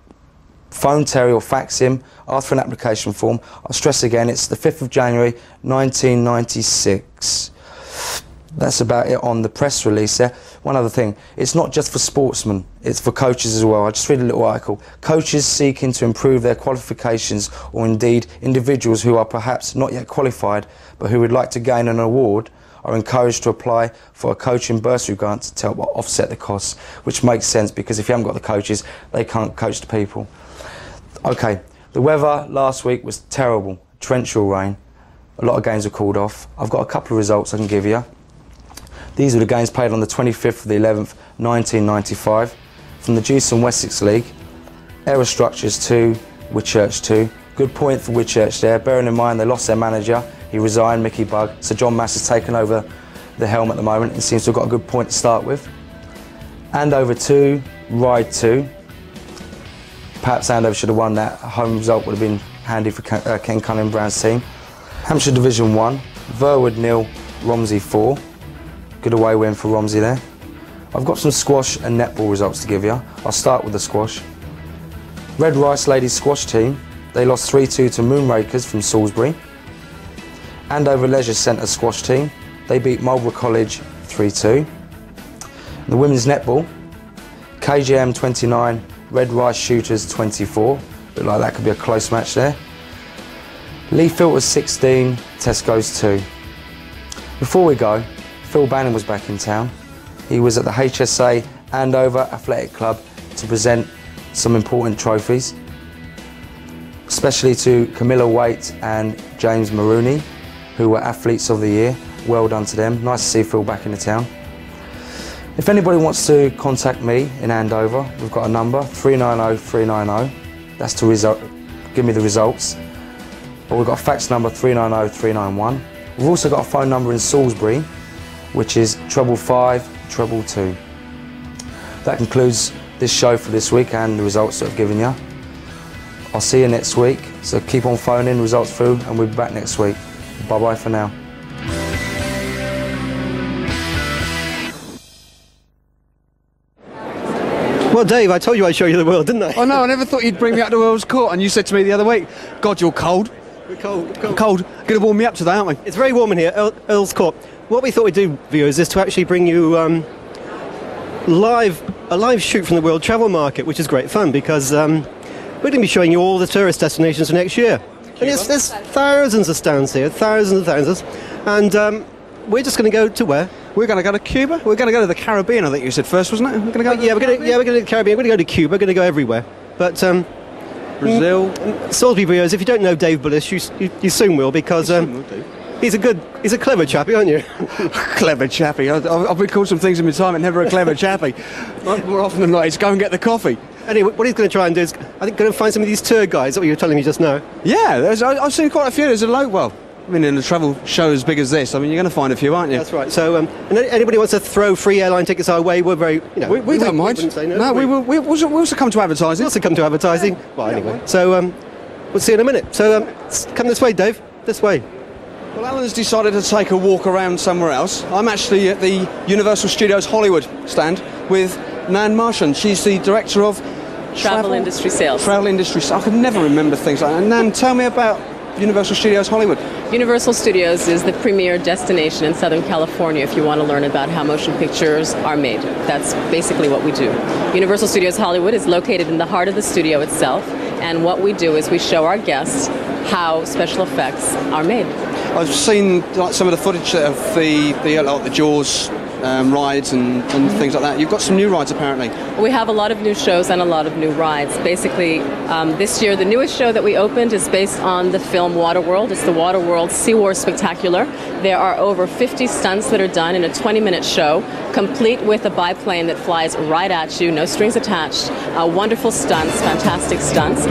phone Terry or fax him, ask for an application form. I'll stress again, it's the fifth of January nineteen ninety-six. That's about it on the press release there. One other thing, it's not just for sportsmen, it's for coaches as well. I just read a little article. Coaches seeking to improve their qualifications, or indeed individuals who are perhaps not yet qualified but who would like to gain an award, are encouraged to apply for a coaching bursary grant to help offset the costs, which makes sense because if you haven't got the coaches, they can't coach the people. Okay, the weather last week was terrible, torrential rain. A lot of games were called off. I've got a couple of results I can give you. These were the games played on the twenty-fifth of the eleventh, nineteen ninety-five. From the Dewson Wessex League, Aerostructures two, Whitchurch two. Good point for Whitchurch there, bearing in mind they lost their manager. He resigned, Mickey Bugg, so John Mass has taken over the helm at the moment and seems to have got a good point to start with. Andover two, Ride two. Perhaps Andover should have won that. A home result would have been handy for Ken Cunningham Brown's team. Hampshire Division one, Verwood nil, Romsey four. Good away win for Romsey there. I've got some squash and netball results to give you. I'll start with the squash. Red Rice ladies squash team, they lost three two to Moonrakers from Salisbury. Andover Leisure Centre squash team, they beat Marlborough College three two. The women's netball, K J M twenty-nine, Red Rice Shooters twenty-four. Look like that could be a close match there. Lee Filters sixteen, Tesco's two. Before we go, Phil Bannon was back in town. He was at the H S A Andover Athletic Club to present some important trophies, especially to Camilla Waite and James Maroney, who were Athletes of the Year. Well done to them. Nice to see Phil back in the town. If anybody wants to contact me in Andover, we've got a number, three nine zero, three nine zero. That's to result, give me the results. Or we've got a fax number, three nine zero, three nine one. We've also got a phone number in Salisbury, which is treble five, treble two. That concludes this show for this week and the results that I've given you. I'll see you next week, so keep on phoning results through and we'll be back next week. Bye bye for now. Well, Dave, I told you I'd show you the world, didn't I? Oh no, I never thought you'd bring me up to Earl's Court, and you said to me the other week, God, you're cold. We're cold, we're cold. Cold. Going to warm me up today, aren't we? It's very warm in here, Earl, Earl's Court. What we thought we'd do, viewers, is to actually bring you um, live a live shoot from the World Travel Market, which is great fun because um, we're going to be showing you all the tourist destinations for next year. And there's, there's thousands of stands here, thousands and thousands. And um, we're just going to go to where? We're going to go to Cuba. We're going to go to the Caribbean, I think you said first, wasn't it? We're going to go. Yeah, we're going to yeah, we're going to the Caribbean. We're going to go to Cuba. We're going to go everywhere. But um, Brazil, mm, Salisbury viewers, if you don't know Dave Bullis, you, you, you soon will because um, he's a good, he's a clever chappy, aren't you? Clever chappy. I've, I've been called some things in my time, and never a clever chappy. More often than not, it's go and get the coffee. Anyway, what he's going to try and do is, I think, going to find some of these tour guides. That's what you were telling me just now. Yeah, there's, I, I've seen quite a few. There's a load. Well, I mean, in a travel show as big as this, I mean, you're going to find a few, aren't you? That's right. So, um, and anybody wants to throw free airline tickets our way, we're very, you know, we, we, we don't mind. We say no, no we, we, will, we, we also come to advertising. We also come to advertising. Well, anyway. So, um, we'll see you in a minute. So, um, come this way, Dave. This way. Well, Alan's decided to take a walk around somewhere else. I'm actually at the Universal Studios Hollywood stand with Nan Martian. She's the director of Travel, travel industry sales. Travel industry sales. I can never remember things like that. Nan, tell me about Universal Studios Hollywood. Universal Studios is the premier destination in Southern California if you want to learn about how motion pictures are made. That's basically what we do. Universal Studios Hollywood is located in the heart of the studio itself, and what we do is we show our guests how special effects are made. I've seen like some of the footage of the the, like, the Jaws um, rides and, and things like that. You've got some new rides apparently. We have a lot of new shows and a lot of new rides. Basically, um, this year the newest show that we opened is based on the film Waterworld. It's the Waterworld Sea War Spectacular. There are over fifty stunts that are done in a twenty minute show, complete with a biplane that flies right at you, no strings attached. Uh, wonderful stunts, fantastic stunts.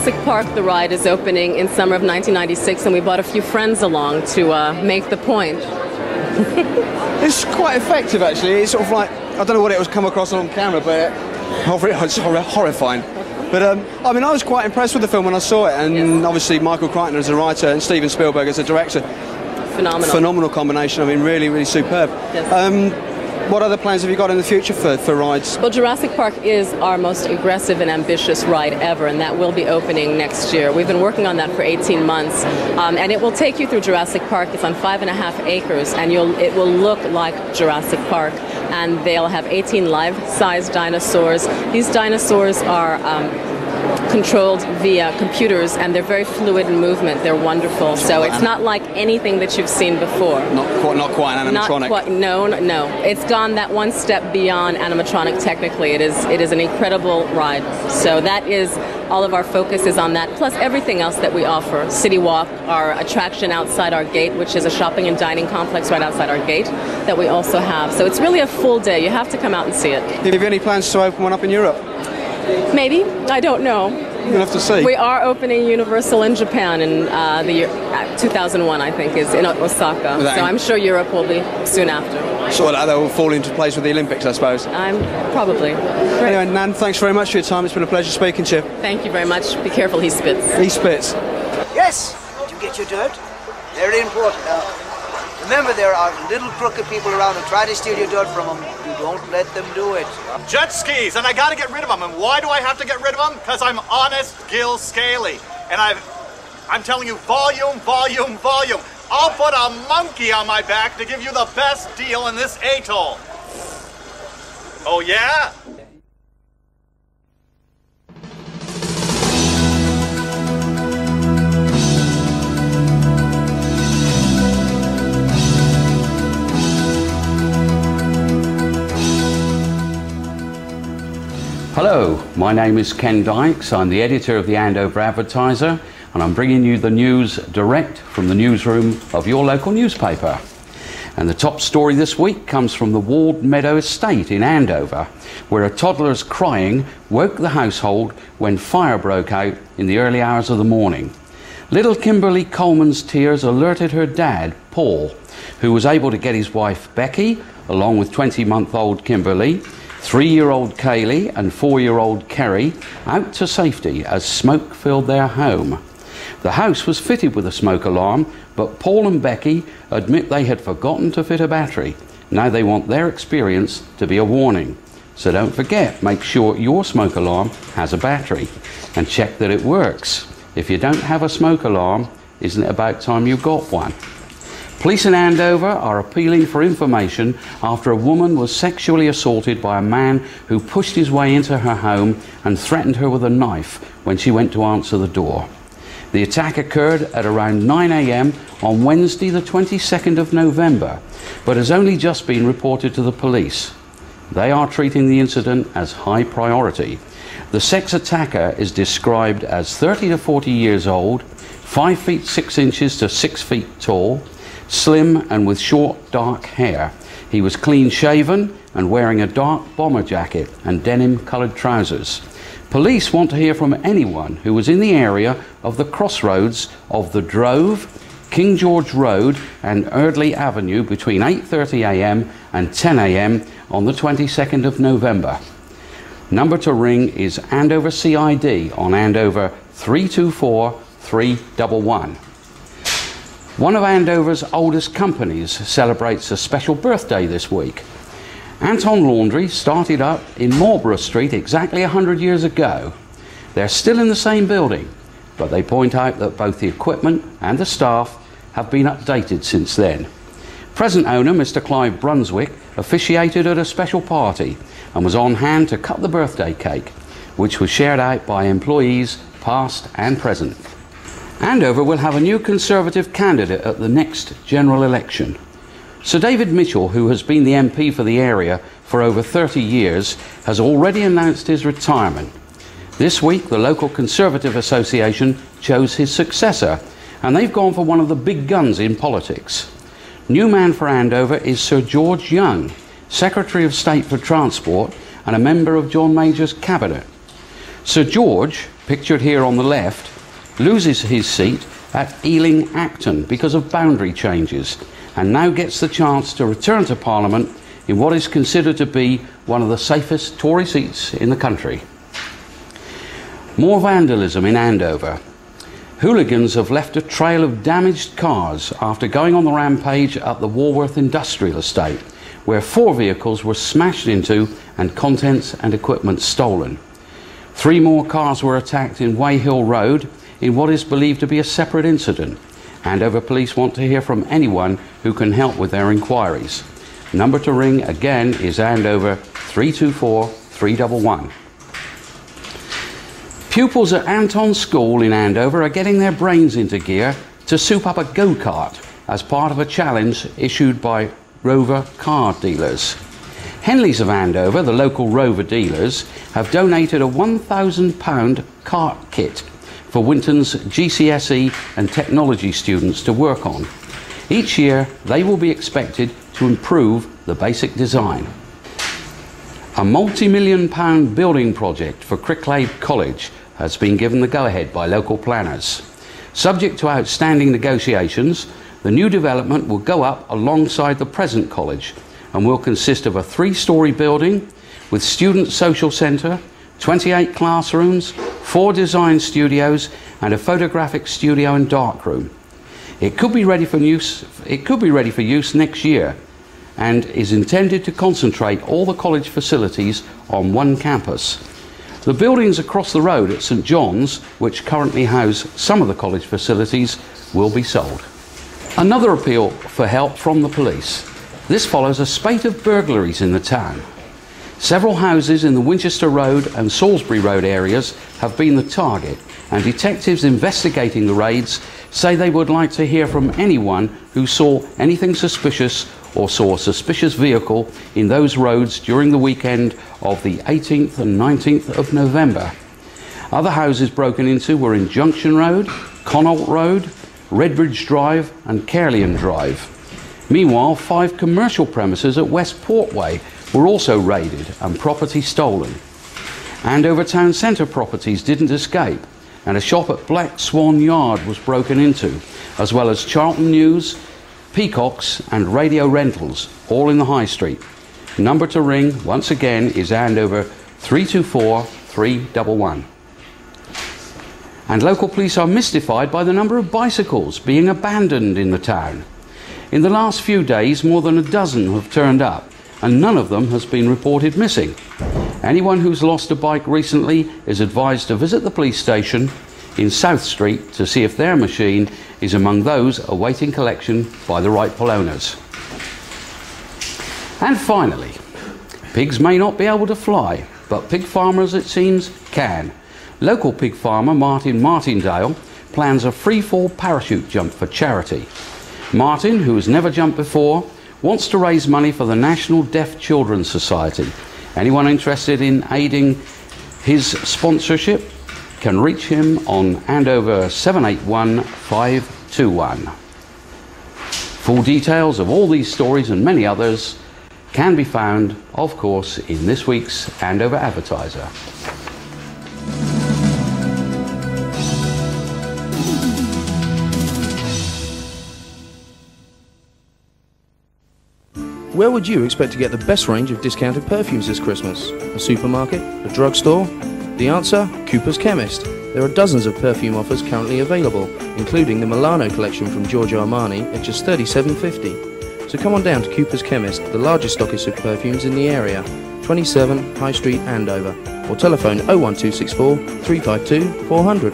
Jurassic Park, the ride, is opening in summer of nineteen ninety-six, and we brought a few friends along to uh, make the point. It's quite effective, actually. It's sort of like, I don't know what it was come across on camera, but it's hor horrifying. But um, I mean, I was quite impressed with the film when I saw it, and yes. obviously Michael Crichton as a writer and Steven Spielberg as a director. Phenomenal. Phenomenal combination. I mean, really, really superb. Yes. Um, what other plans have you got in the future for, for rides? Well, Jurassic Park is our most aggressive and ambitious ride ever, and that will be opening next year. We've been working on that for eighteen months, um, and it will take you through Jurassic Park. It's on five and a half acres, and you'll it will look like Jurassic Park. And they'll have eighteen life-size dinosaurs. These dinosaurs are um, controlled via computers, and they're very fluid in movement. They're wonderful. So it's not like anything that you've seen before. Not quite, not quite an animatronic. Not quite, no, no. It's gone that one step beyond animatronic. Technically, it is. It is an incredible ride. So that is all of our focus is on that. Plus everything else that we offer. City Walk, our attraction outside our gate, which is a shopping and dining complex right outside our gate that we also have. So it's really a full day. You have to come out and see it. Have you any plans to open one up in Europe? Maybe. I don't know. You'll have to see. We are opening Universal in Japan in uh, the year uh, two thousand one, I think, is in Osaka. So I'm sure Europe will be soon after. So that will fall into place with the Olympics, I suppose. I'm probably. Great. Anyway, Nan, thanks very much for your time. It's been a pleasure speaking to you. Thank you very much. Be careful, he spits. He spits. Yes, to get your dirt. Very important. Now, remember, there are little crooked people around who try to steal your dirt from them. You don't let them do it. Jet skis, and I gotta get rid of them. And why do I have to get rid of them? Because I'm honest Gil Scaly. And I've, I'm telling you, volume, volume, volume. I'll put a monkey on my back to give you the best deal in this atoll. Oh, yeah? Hello, my name is Ken Dykes. I'm the editor of the Andover Advertiser, and I'm bringing you the news direct from the newsroom of your local newspaper. And the top story this week comes from the Ward Meadow Estate in Andover, where a toddler's crying woke the household when fire broke out in the early hours of the morning. Little Kimberly Coleman's tears alerted her dad, Paul, who was able to get his wife Becky, along with twenty-month-old Kimberly, three-year-old Kaylee and four-year-old Kerry out to safety as smoke filled their home. The house was fitted with a smoke alarm, but Paul and Becky admit they had forgotten to fit a battery. Now they want their experience to be a warning. So don't forget, make sure your smoke alarm has a battery and check that it works. If you don't have a smoke alarm, isn't it about time you got one? Police in Andover are appealing for information after a woman was sexually assaulted by a man who pushed his way into her home and threatened her with a knife when she went to answer the door. The attack occurred at around nine A M on Wednesday the twenty-second of November, but has only just been reported to the police. They are treating the incident as high priority. The sex attacker is described as thirty to forty years old, five feet six inches to six feet tall, slim and with short dark hair. He was clean shaven and wearing a dark bomber jacket and denim coloured trousers. Police want to hear from anyone who was in the area of the crossroads of the Drove, King George Road and Erdley Avenue between eight thirty A M and ten A M on the twenty-second of November. Number to ring is Andover C I D on Andover three two four, three one one. One of Andover's oldest companies celebrates a special birthday this week. Anton Laundry started up in Marlborough Street exactly one hundred years ago. They're still in the same building, but they point out that both the equipment and the staff have been updated since then. Present owner, Mister Clive Brunswick, officiated at a special party and was on hand to cut the birthday cake, which was shared out by employees past and present. Andover will have a new Conservative candidate at the next general election. Sir David Mitchell, who has been the M P for the area for over thirty years, has already announced his retirement. This week, the local Conservative Association chose his successor, and they've gone for one of the big guns in politics. New man for Andover is Sir George Young, Secretary of State for Transport and a member of John Major's cabinet. Sir George pictured here on the left, loses his seat at Ealing Acton because of boundary changes, and now gets the chance to return to Parliament in what is considered to be one of the safest Tory seats in the country. More vandalism in Andover. Hooligans have left a trail of damaged cars after going on the rampage at the Walworth Industrial Estate, where four vehicles were smashed into and contents and equipment stolen. Three more cars were attacked in Wayhill Road in what is believed to be a separate incident. Andover Police want to hear from anyone who can help with their inquiries. Number to ring again is Andover three two four, three one one. Pupils at Anton School in Andover are getting their brains into gear to soup up a go-kart as part of a challenge issued by Rover car dealers. Henleys of Andover, the local Rover dealers, have donated a one thousand pound kart kit for Winton's G C S E and technology students to work on. Each year they will be expected to improve the basic design. A multi-million pound building project for Cllr College has been given the go-ahead by local planners. Subject to outstanding negotiations, the new development will go up alongside the present college and will consist of a three-storey building with student social centre, twenty-eight classrooms, four design studios and a photographic studio and darkroom. It could be ready for use, it could be ready for use next year and is intended to concentrate all the college facilities on one campus. The buildings across the road at St John's, which currently house some of the college facilities, will be sold. Another appeal for help from the police. This follows a spate of burglaries in the town. Several houses in the Winchester Road and Salisbury Road areas have been the target, and detectives investigating the raids say they would like to hear from anyone who saw anything suspicious or saw a suspicious vehicle in those roads during the weekend of the eighteenth and nineteenth of November. Other houses broken into were in Junction Road, Connaught Road, Redbridge Drive and Caerleon Drive. Meanwhile, five commercial premises at West Portway were also raided and property stolen. Andover Town Centre properties didn't escape, and a shop at Black Swan Yard was broken into, as well as Charlton News, Peacocks and Radio Rentals, all in the High Street. Number to ring, once again, is Andover three two four, three one one. And local police are mystified by the number of bicycles being abandoned in the town. In the last few days, more than a dozen have turned up, and none of them has been reported missing. Anyone who's lost a bike recently is advised to visit the police station in South Street to see if their machine is among those awaiting collection by the rightful owners. And finally, pigs may not be able to fly, but pig farmers, it seems, can. Local pig farmer Martin Martindale plans a free-fall parachute jump for charity. Martin, who has never jumped before, wants to raise money for the National Deaf Children's Society. Anyone interested in aiding his sponsorship can reach him on Andover seven eight one, five two one. Full details of all these stories and many others can be found, of course, in this week's Andover Advertiser. Where would you expect to get the best range of discounted perfumes this Christmas? A supermarket? A drugstore? The answer? Cooper's Chemist. There are dozens of perfume offers currently available, including the Milano collection from Giorgio Armani at just thirty-seven fifty. So come on down to Cooper's Chemist, the largest stockist of perfumes in the area, twenty-seven High Street, Andover, or telephone oh one two six four, three five two, four hundred.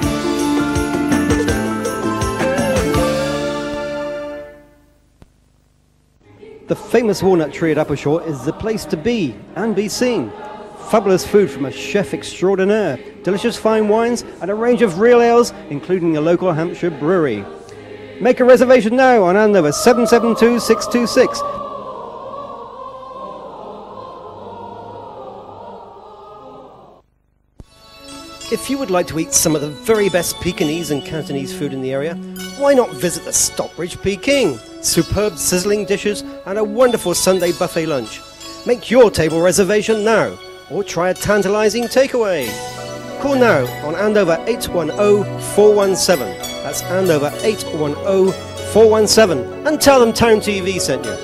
The famous walnut tree at Appleshaw is the place to be and be seen. Fabulous food from a chef extraordinaire, delicious fine wines and a range of real ales, including a local Hampshire brewery. Make a reservation now on Andover seven seven two, six two six. If you would like to eat some of the very best Pekingese and Cantonese food in the area, why not visit the Stockbridge Peking? Superb sizzling dishes and a wonderful Sunday buffet lunch. Make your table reservation now, or try a tantalising takeaway. Call now on Andover eight one zero, four one seven. That's Andover eight one zero, four one seven. And tell them Town T V sent you.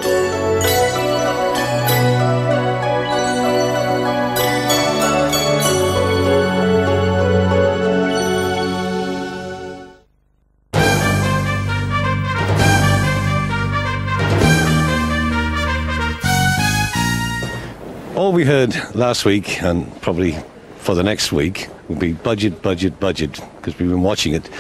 All we heard last week, and probably for the next week, will be budget, budget, budget, because we've been watching it.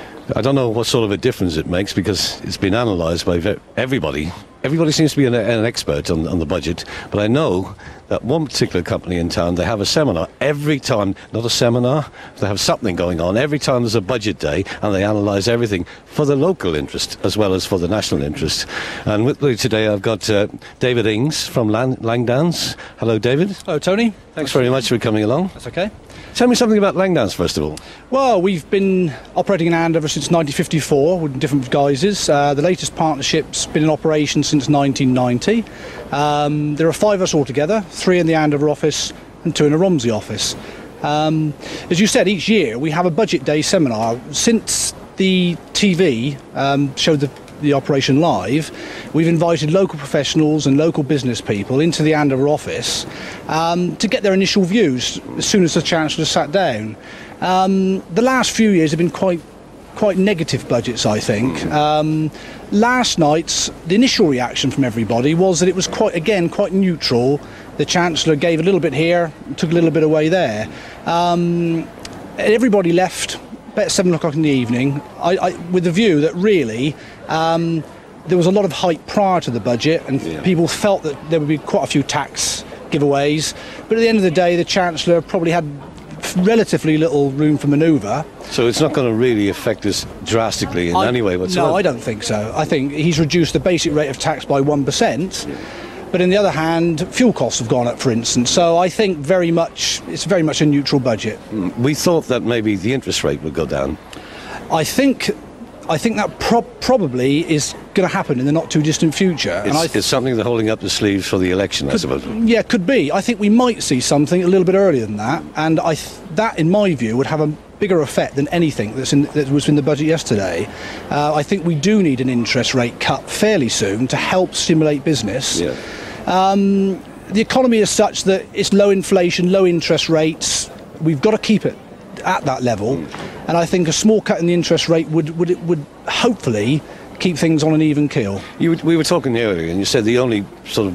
I don't know what sort of a difference it makes, because it's been analysed by ve- everybody. Everybody seems to be an, an expert on, on the budget, but I know that one particular company in town, they have a seminar every time, not a seminar, they have something going on every time there's a budget day, and they analyse everything for the local interest as well as for the national interest. And with me today I've got uh, David Ings from Lang- Langdowns. Hello, David. Hello, Tony. Thanks very much for coming along. That's okay. Tell me something about Langdowns, first of all. Well, we've been operating in Andover since nineteen fifty-four with different guises. Uh, the latest partnership's been in operation since nineteen ninety. Um, there are five of us altogether, three in the Andover office and two in the Romsey office. Um, as you said, each year we have a budget day seminar. Since the T V um, showed the the operation live, we've invited local professionals and local business people into the Andover office um, to get their initial views as soon as the Chancellor sat down. Um, the last few years have been quite quite negative budgets, I think. Um, last night's, the initial reaction from everybody was that it was quite, again, quite neutral. The Chancellor gave a little bit here, took a little bit away there. Um, everybody left about seven o'clock in the evening, I, I, with the view that really um, there was a lot of hype prior to the budget, and yeah. people felt that there would be quite a few tax giveaways. But at the end of the day, the Chancellor probably had relatively little room for manoeuvre. So it's not going to really affect us drastically in I, any way whatsoever? No, I don't think so. I think he's reduced the basic rate of tax by one percent. Yeah. But on the other hand, fuel costs have gone up, for instance. So I think very much it's very much a neutral budget. Mm. We thought that maybe the interest rate would go down. I think, I think that pro- probably is going to happen in the not too distant future. It's, and I th- it's something they're holding up the sleeves for the election, could, I suppose. Yeah, could be. I think we might see something a little bit earlier than that, and I th- that, in my view, would have a bigger effect than anything that's in, that was in the budget yesterday. Uh, I think we do need an interest rate cut fairly soon to help stimulate business. Yeah. Um, the economy is such that it's low inflation, low interest rates. We've got to keep it at that level, mm. and I think a small cut in the interest rate would would would hopefully keep things on an even keel. You, we were talking earlier, and you said the only sort of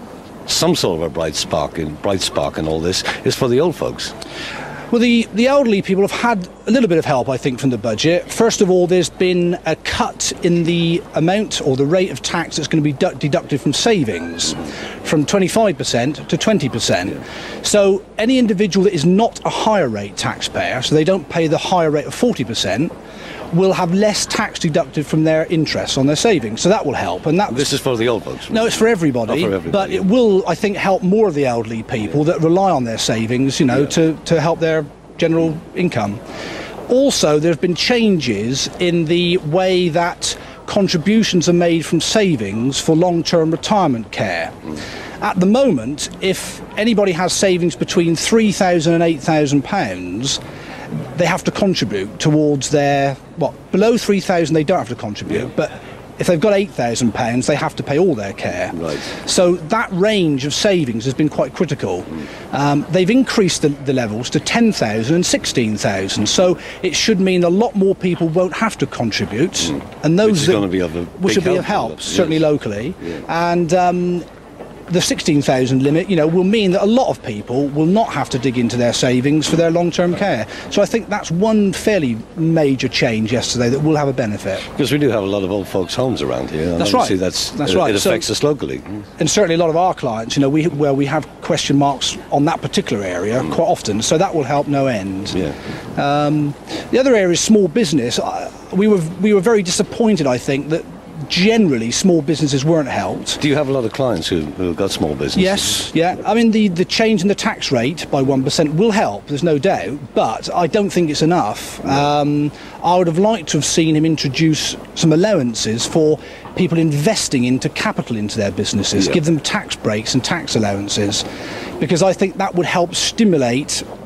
some sort of a bright spark in bright spark in all this is for the old folks. Well, the, the elderly people have had a little bit of help, I think, from the budget. First of all, there's been a cut in the amount or the rate of tax that's going to be du- deducted from savings from twenty-five percent to twenty percent. Yeah. So any individual that is not a higher rate taxpayer, so they don't pay the higher rate of forty percent, will have less tax deducted from their interest on their savings. So that will help. And that This is for the old folks? No, it's for everybody. Not for everybody. But it will, I think, help more of the elderly people that rely on their savings, you know, yeah. to, to help their general income. Also, there have been changes in the way that contributions are made from savings for long-term retirement care. Mm. At the moment, if anybody has savings between three thousand pounds and eight thousand pounds, they have to contribute towards their, what, below three thousand they don't have to contribute, yeah. but if they've got eight thousand pounds, they have to pay all their care. Right. So that range of savings has been quite critical. Mm. Um, they've increased the, the levels to ten thousand and sixteen thousand, so it should mean a lot more people won't have to contribute, mm. and those which is that, going to be of a which big will be help of help, yes. certainly locally, yeah. and um, the sixteen thousand limit, you know, will mean that a lot of people will not have to dig into their savings for their long-term care. So I think that's one fairly major change yesterday that will have a benefit. Because we do have a lot of old folks' homes around here. And that's obviously right. That's, that's it, right. It affects so, us locally. And certainly a lot of our clients, you know, we where we have question marks on that particular area mm. quite often. So that will help no end. Yeah. Um, the other area is small business. We were we were very disappointed, I think, that generally small businesses weren't helped. Do you have a lot of clients who, who have got small businesses? Yes, yeah. I mean, the, the change in the tax rate by one percent will help, there's no doubt, but I don't think it's enough. No. Um, I would have liked to have seen him introduce some allowances for people investing into capital into their businesses, yeah. give them tax breaks and tax allowances, because I think that would help stimulate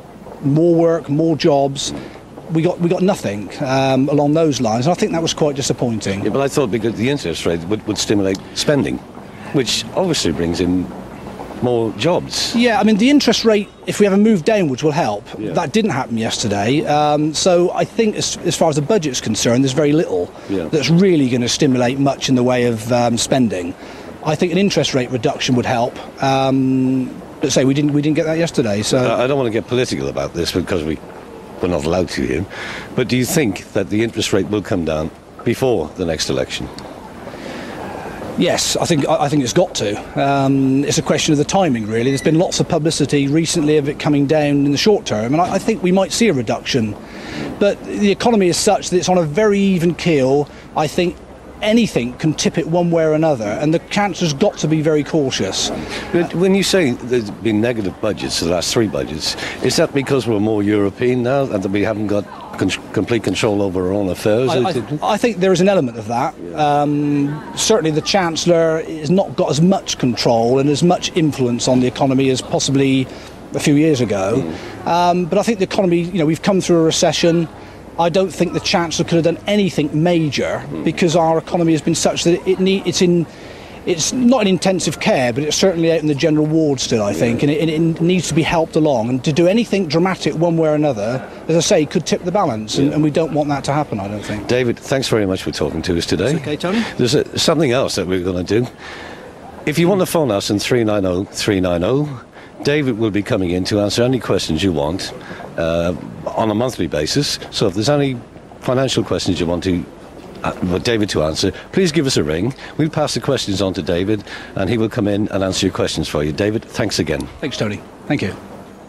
more work, more jobs. We got we got nothing um, along those lines, and I think that was quite disappointing. Yeah, but I thought because the interest rate would, would stimulate spending, which obviously brings in more jobs. Yeah, I mean, the interest rate, if we ever move downwards, will help. Yeah. That didn't happen yesterday. Um, so I think as, as far as the budget's concerned, there's very little Yeah. that's really going to stimulate much in the way of um, spending. I think an interest rate reduction would help. Um, but say we didn't we didn't get that yesterday. So I I don't want to get political about this because we, we're not allowed to here. But do you think that the interest rate will come down before the next election? yes, I think I I think it's got to. Um, it's a question of the timing, really. There's been lots of publicity recently of it coming down in the short term, and I, I think we might see a reduction. But the economy is such that it's on a very even keel. I think anything can tip it one way or another, and the Chancellor's got to be very cautious. But when you say there's been negative budgets, the last three budgets, is that because we're more European now and that we haven't got con- complete control over our own affairs? I, I, I think there is an element of that. Um, certainly the Chancellor has not got as much control and as much influence on the economy as possibly a few years ago. Mm. Um, but I think the economy, you know, we've come through a recession. I don't think the Chancellor could have done anything major mm. because our economy has been such that it need, it's in it's not in intensive care, but it's certainly out in the general ward still, I think, yeah. and it, it needs to be helped along. And to do anything dramatic one way or another, as I say, could tip the balance, yeah. and, and we don't want that to happen, I don't think. David, thanks very much for talking to us today. It's okay, Tony. There's a, something else that we're going to do. If you want to phone us on three nine zero, three nine zero, David will be coming in to answer any questions you want uh, on a monthly basis. So if there's any financial questions you want to uh, David to answer, please give us a ring. We'll pass the questions on to David and he will come in and answer your questions for you. David, thanks again. Thanks, Tony. Thank you.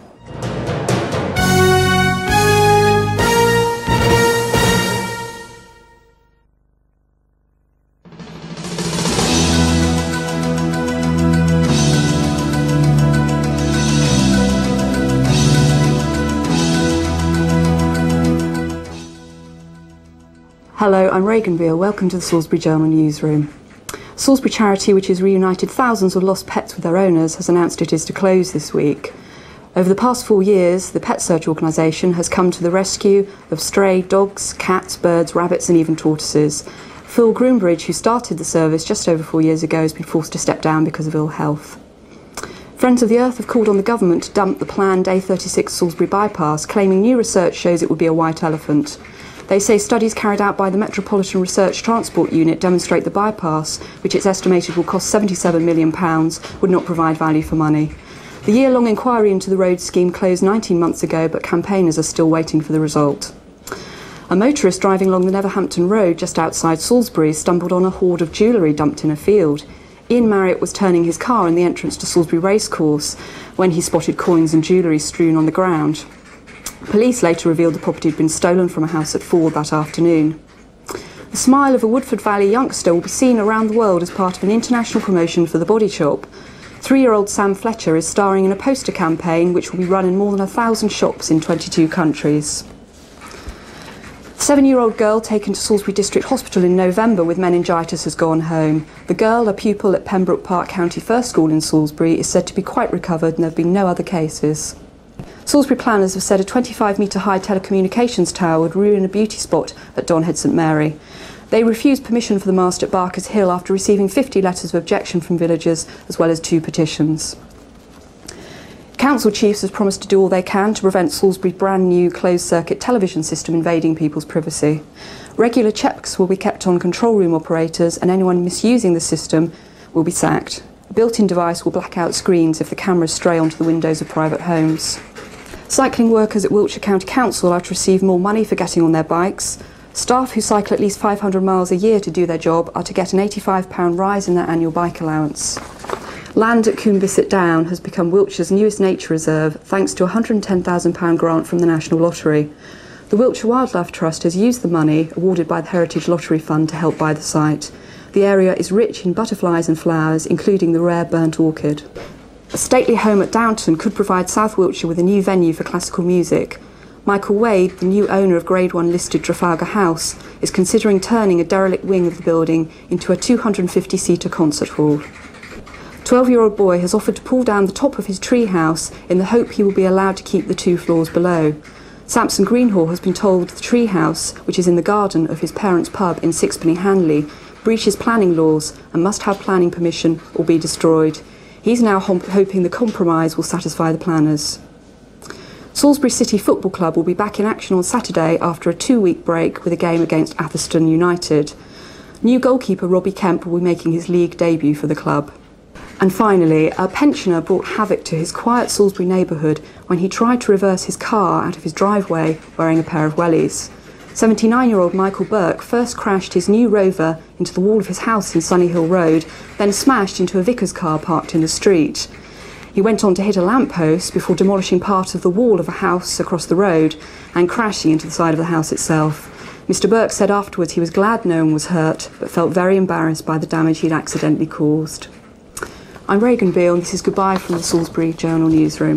Hello, I'm Reagan Veal. Welcome to the Salisbury Journal newsroom. Salisbury Charity, which has reunited thousands of lost pets with their owners, has announced it is to close this week. Over the past four years, the Pet Search organisation has come to the rescue of stray dogs, cats, birds, rabbits and even tortoises. Phil Groombridge, who started the service just over four years ago, has been forced to step down because of ill health. Friends of the Earth have called on the government to dump the planned A thirty-six Salisbury bypass, claiming new research shows it would be a white elephant. They say studies carried out by the Metropolitan Research Transport Unit demonstrate the bypass, which it's estimated will cost seventy-seven million pounds, would not provide value for money. The year-long inquiry into the road scheme closed nineteen months ago, but campaigners are still waiting for the result. A motorist driving along the Neverhampton Road just outside Salisbury stumbled on a hoard of jewellery dumped in a field. Ian Marriott was turning his car in the entrance to Salisbury Racecourse when he spotted coins and jewellery strewn on the ground. Police later revealed the property had been stolen from a house at Ford that afternoon. The smile of a Woodford Valley youngster will be seen around the world as part of an international promotion for the Body Shop. Three-year-old Sam Fletcher is starring in a poster campaign which will be run in more than a thousand shops in twenty-two countries. The seven-year-old girl taken to Salisbury District Hospital in November with meningitis has gone home. The girl, a pupil at Pembroke Park County First School in Salisbury, is said to be quite recovered and there have been no other cases. Salisbury planners have said a twenty-five metre high telecommunications tower would ruin a beauty spot at Donhead St Mary. They refused permission for the mast at Barker's Hill after receiving fifty letters of objection from villagers as well as two petitions. Council chiefs have promised to do all they can to prevent Salisbury's brand new closed circuit television system invading people's privacy. Regular checks will be kept on control room operators and anyone misusing the system will be sacked. A built-in device will black out screens if the cameras stray onto the windows of private homes. Cycling workers at Wiltshire County Council are to receive more money for getting on their bikes. Staff who cycle at least five hundred miles a year to do their job are to get an eighty-five pounds rise in their annual bike allowance. Land at Coombe Down has become Wiltshire's newest nature reserve thanks to a one hundred and ten thousand pounds grant from the National Lottery. The Wiltshire Wildlife Trust has used the money awarded by the Heritage Lottery Fund to help buy the site. The area is rich in butterflies and flowers, including the rare burnt orchid. A stately home at Downton could provide South Wiltshire with a new venue for classical music. Michael Wade, the new owner of Grade one listed Trafalgar House, is considering turning a derelict wing of the building into a two hundred and fifty seater concert hall. twelve-year-old boy has offered to pull down the top of his tree house in the hope he will be allowed to keep the two floors below. Samson Greenhall has been told the tree house, which is in the garden of his parents' pub in Sixpenny Hanley, breaches planning laws and must have planning permission or be destroyed. He's now hoping the compromise will satisfy the planners. Salisbury City Football Club will be back in action on Saturday after a two-week break with a game against Atherstone United. New goalkeeper Robbie Kemp will be making his league debut for the club. And finally, a pensioner brought havoc to his quiet Salisbury neighbourhood when he tried to reverse his car out of his driveway wearing a pair of wellies. seventy-nine-year-old Michael Burke first crashed his new Rover into the wall of his house in Sunnyhill Road, then smashed into a vicar's car parked in the street. He went on to hit a lamppost before demolishing part of the wall of a house across the road and crashing into the side of the house itself. Mister Burke said afterwards he was glad no one was hurt, but felt very embarrassed by the damage he'd accidentally caused. I'm Regan Beale, and this is goodbye from the Salisbury Journal newsroom.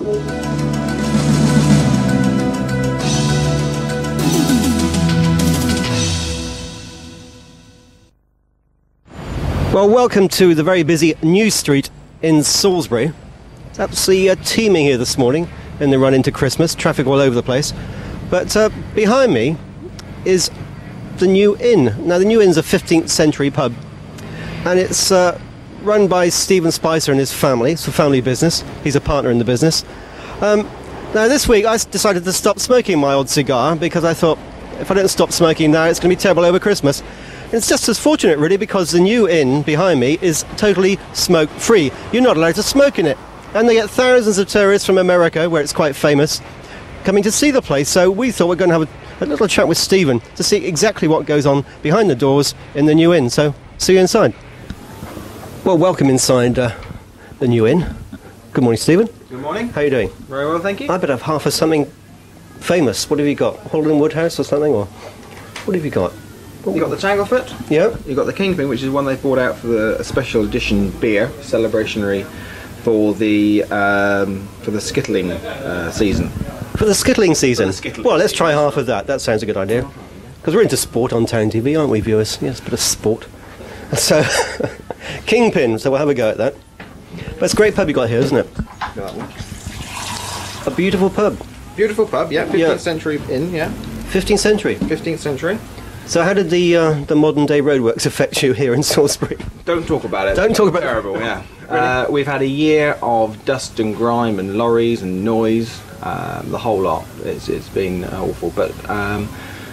Well, welcome to the very busy New Street in Salisbury. It's absolutely uh, teeming here this morning in the run into Christmas, traffic all over the place. But uh, behind me is the New Inn. Now, the New Inn's a fifteenth century pub, and it's uh, run by Stephen Spicer and his family. It's a family business. He's a partner in the business. Um, now, this week I s- decided to stop smoking my odd cigar because I thought if I don't stop smoking now, it's going to be terrible over Christmas. And it's just as fortunate, really, because the New Inn behind me is totally smoke-free. You're not allowed to smoke in it. And they get thousands of tourists from America, where it's quite famous, coming to see the place. So we thought we're going to have a, a little chat with Stephen to see exactly what goes on behind the doors in the New Inn. So see you inside. Well, welcome inside uh, the New Inn. Good morning, Stephen. Good morning. How are you doing? Very well, thank you. I better have half of something famous. What have you got? Holden Woodhouse or something? Or what have you got? You got the Tanglefoot. Yeah. You got the Kingpin, which is one they've brought out for the, a special edition beer, celebrationary for the um, for the skittling uh, season. For the skittling season? For the skittling well, let's try half of that. That sounds a good idea. Because we're into sport on Town T V, aren't we, viewers? Yes, a bit of sport. So, Kingpin, so we'll have a go at that. But it's a great pub you got here, isn't it? That one. A beautiful pub. Beautiful pub, yeah. fifteenth Yeah. century inn, yeah. fifteenth century? fifteenth century. So how did the uh, the modern day roadworks affect you here in Salisbury? Don't talk about it. Don't talk about it. Terrible, yeah. Uh, we've had a year of dust and grime and lorries and noise, um, the whole lot. It's, it's been awful, but um,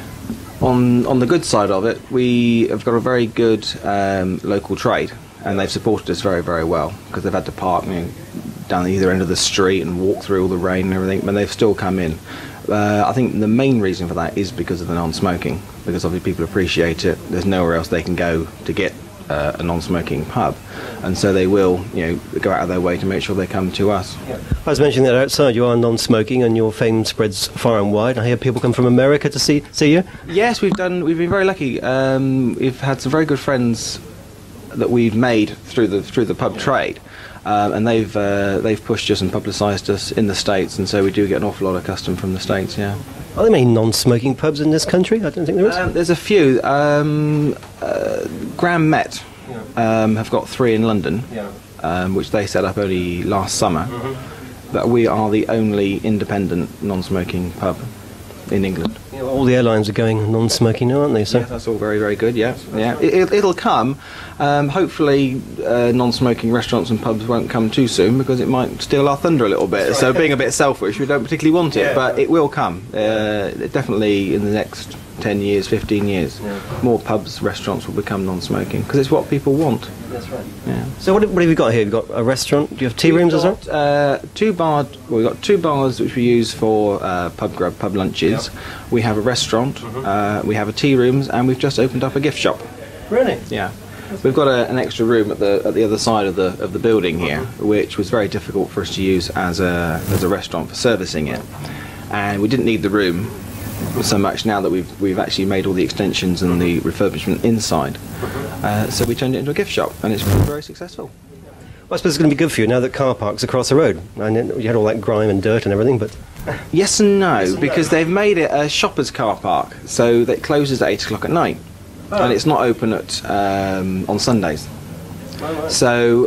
on on the good side of it, we have got a very good um, local trade, and they've supported us very, very well because they've had to park, you know, down either end of the street and walk through all the rain and everything, but they've still come in. Uh, I think the main reason for that is because of the non-smoking, because obviously people appreciate it. There's nowhere else they can go to get uh, a non-smoking pub, and so they will, you know, go out of their way to make sure they come to us. Yeah. I was mentioning that outside you are non-smoking, and your fame spreads far and wide. I hear people come from America to see see you. Yes, we've done. We've been very lucky. Um, we've had some very good friends that we've made through the through the pub trade. Um, and they've uh, they've pushed us and publicised us in the States, and so we do get an awful lot of custom from the States. Yeah. Are there many non-smoking pubs in this country? I don't think there is. Um, there's a few. Um, uh, Graham Met um, have got three in London, Yeah. um, which they set up only last summer. Mm-hmm. But we are the only independent non-smoking pub in England. Yeah, well, all the airlines are going non-smoking now, aren't they? So Yeah, that's all very, very good. Yeah, yeah. It, it, it'll come. Um, hopefully, uh, non-smoking restaurants and pubs won't come too soon because it might steal our thunder a little bit. So, being a bit selfish, we don't particularly want it, Yeah. but it will come. Uh, definitely in the next ten years, fifteen years, Yeah. more pubs, restaurants will become non-smoking because it's what people want. That's right. Yeah. So what, what have you got here? You've got a restaurant. Do you have tea We've rooms as well? got, Uh, two bar. Well, we've got two bars which we use for uh, pub grub, pub lunches. We have a restaurant. Uh, we have a tea rooms, and we've just opened up a gift shop. Really? Yeah. We've got a, an extra room at the at the other side of the of the building here, which was very difficult for us to use as a as a restaurant for servicing it, and we didn't need the room so much now that we've we've actually made all the extensions and the refurbishment inside. Uh, so we turned it into a gift shop, and it's been very successful. Well, I suppose it's going to be good for you now that car parks across the road. And then you had all that grime and dirt and everything, but Yes and no, Yes and because no. they've made it a shopper's car park, so that closes at eight o'clock at night, Oh. and it's not open at um, on Sundays. So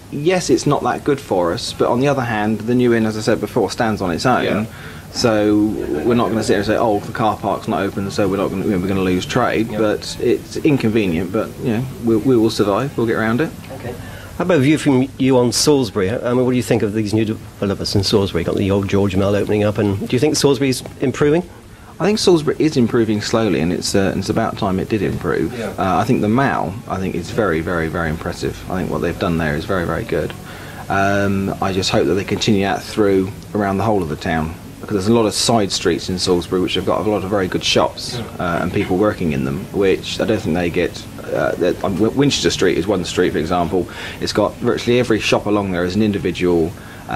yes, it's not that good for us, but on the other hand, the new inn, as I said before, stands on its own. Yeah. So we're not going to sit here and say, oh, the car park's not open, so we're not going to, we're going to lose trade. Yeah. But it's inconvenient. But you know, we, we will survive. We'll get around it. Okay. How about a view from you on Salisbury? I mean, what do you think of these new developments in Salisbury? Got the old George Mill opening up, and do you think Salisbury's improving? I think Salisbury is improving slowly, and it's uh, it's about time it did improve. Yeah. Uh, I think the Mall, I think, is very, very, very impressive. I think what they've done there is very, very good. Um, I just hope that they continue that through around the whole of the town, because there's a lot of side streets in Salisbury which have got a lot of very good shops uh, and people working in them, which I don't think they get. Uh, that, um, Winchester Street is one street, for example. It's got virtually every shop along there as an individual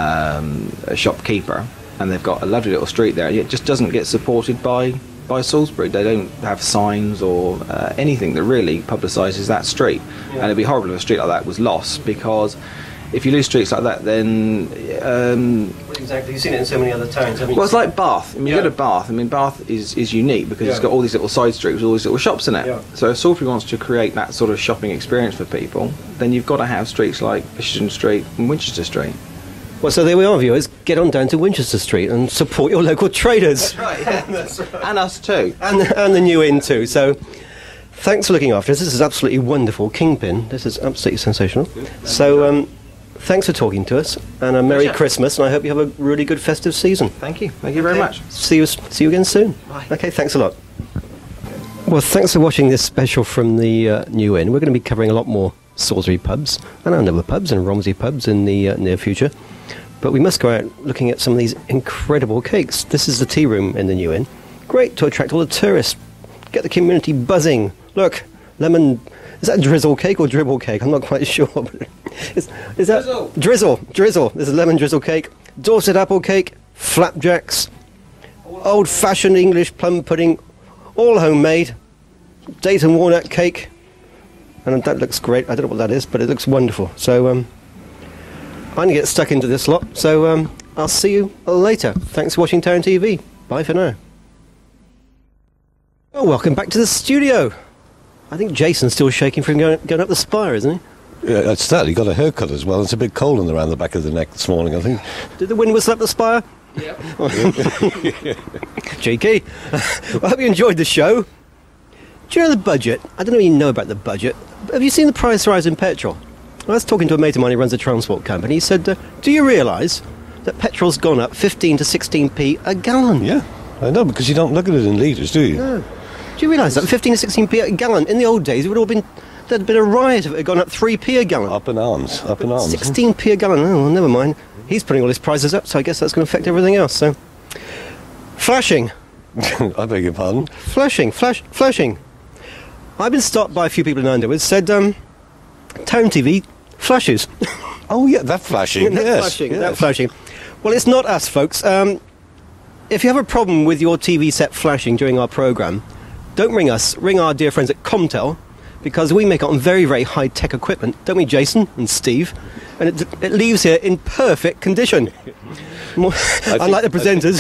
um, a shopkeeper. And they've got a lovely little street there. It just doesn't get supported by by Salisbury. They don't have signs or uh, anything that really publicises that street. Yeah. And it'd be horrible if a street like that was lost, because if you lose streets like that, then um, exactly. You've seen it in so many other towns, haven't you? Well, it's like Bath. I mean, yeah. You go to Bath. I mean, Bath is is unique because yeah. it's got all these little side streets with all these little shops in it. Yeah. So if Salisbury wants to create that sort of shopping experience for people, then you've got to have streets like Fisherton Street and Winchester Street. Well, so there we are, viewers. Get on down to Winchester Street and support your local traders. That's right, yeah. That's right. And us too. And, and the new inn too. So thanks for looking after us. This is absolutely wonderful. Kingpin, this is absolutely sensational. So um, thanks for talking to us, and a Merry Pleasure. Christmas, and I hope you have a really good festive season. Thank you. Thank you very okay. much. See you, see you again soon. Bye. Okay, thanks a lot. Well, thanks for watching this special from the uh, new inn. We're going to be covering a lot more Salisbury pubs and Andover pubs and Romsey pubs in the uh, near future. But we must go out looking at some of these incredible cakes. This is the tea room in the new inn. Great to attract all the tourists. Get the community buzzing. Look, lemon... Is that drizzle cake or dribble cake? I'm not quite sure. is, is that drizzle. drizzle? Drizzle. This is lemon drizzle cake. Dorset apple cake. Flapjacks. Old-fashioned English plum pudding. All homemade. Date and walnut cake. And that looks great. I don't know what that is, but it looks wonderful. So, um... I'm going to get stuck into this lot, so um, I'll see you later. Thanks for watching Town T V. Bye for now. Oh, welcome back to the studio. I think Jason's still shaking from going, going up the Spire, isn't he? Yeah, it's that. He got a haircut as well. It's a big cold in around the back of the neck this morning, I think. Did the wind whistle up the Spire? Yeah. Cheeky. Well, I hope you enjoyed the show. Do you know the budget? I don't know if you know about the budget. Have you seen the price rise in petrol? I was talking to a mate of mine who runs a transport company. He said, uh, do you realise that petrol's gone up fifteen to sixteen p a gallon? Yeah, I know, because you don't look at it in litres, do you? No. Do you realise that? fifteen to sixteen p a gallon. In the old days, it would have been, there'd been a riot if it had gone up three p a gallon. Up in arms, up in arms. sixteen p a gallon, oh, well, never mind. He's putting all his prices up, so I guess that's going to affect everything else, so... Flashing. I beg your pardon? Flashing, flash, flashing. I've been stopped by a few people in Andover, said, um... Town T V flashes. Oh yeah, that flashing. that yes, flashing. Yes. That flashing. Well, it's not us, folks. Um, if you have a problem with your T V set flashing during our programme, don't ring us. Ring our dear friends at Comtel, because we make it on very, very high-tech equipment, don't we, Jason and Steve? And it, it leaves here in perfect condition. More, unlike the presenters.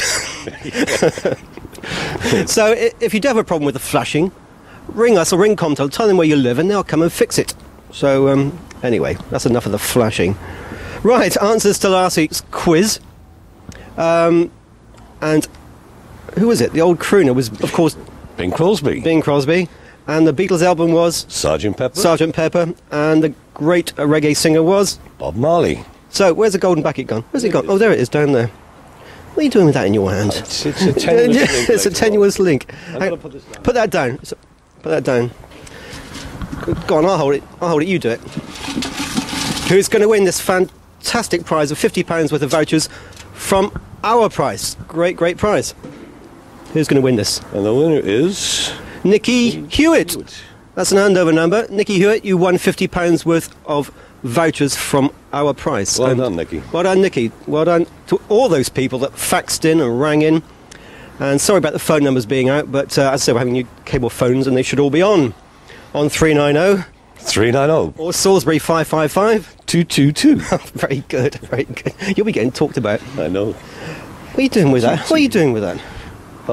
So if you do have a problem with the flashing, ring us or ring Comtel, tell them where you live, and they'll come and fix it. So, um, anyway, that's enough of the flashing. Right, answers to last week's quiz. Um, and who was it? The old crooner was, of course... Bing Crosby. Bing Crosby. And the Beatles album was... Sergeant Pepper. Sergeant Pepper. And the great uh, reggae singer was... Bob Marley. So, where's the golden bucket gone? Where's it gone? Oh, there it is, down there. What are you doing with that in your hand? It's, it's a tenuous link. It's a tenuous link. I'm going to put this down. Put that down. Put that down. Go on, I'll hold it. I'll hold it, you do it. Who's going to win this fantastic prize of fifty pounds worth of vouchers from our price? Great, great prize. Who's going to win this? And the winner is... Nicky Hewitt. Hewitt. That's an Andover number. Nicky Hewitt, you won fifty pounds worth of vouchers from our price. Well and done, Nicky. Well done, Nicky. Well done to all those people that faxed in and rang in. And sorry about the phone numbers being out, but uh, as I say, we're having new cable phones and they should all be on. On three nine zero. three nine zero. Or Salisbury five five five. two two two. Very good, very good. You'll be getting talked about. I know. What are you doing with that? What are you doing with that? Well,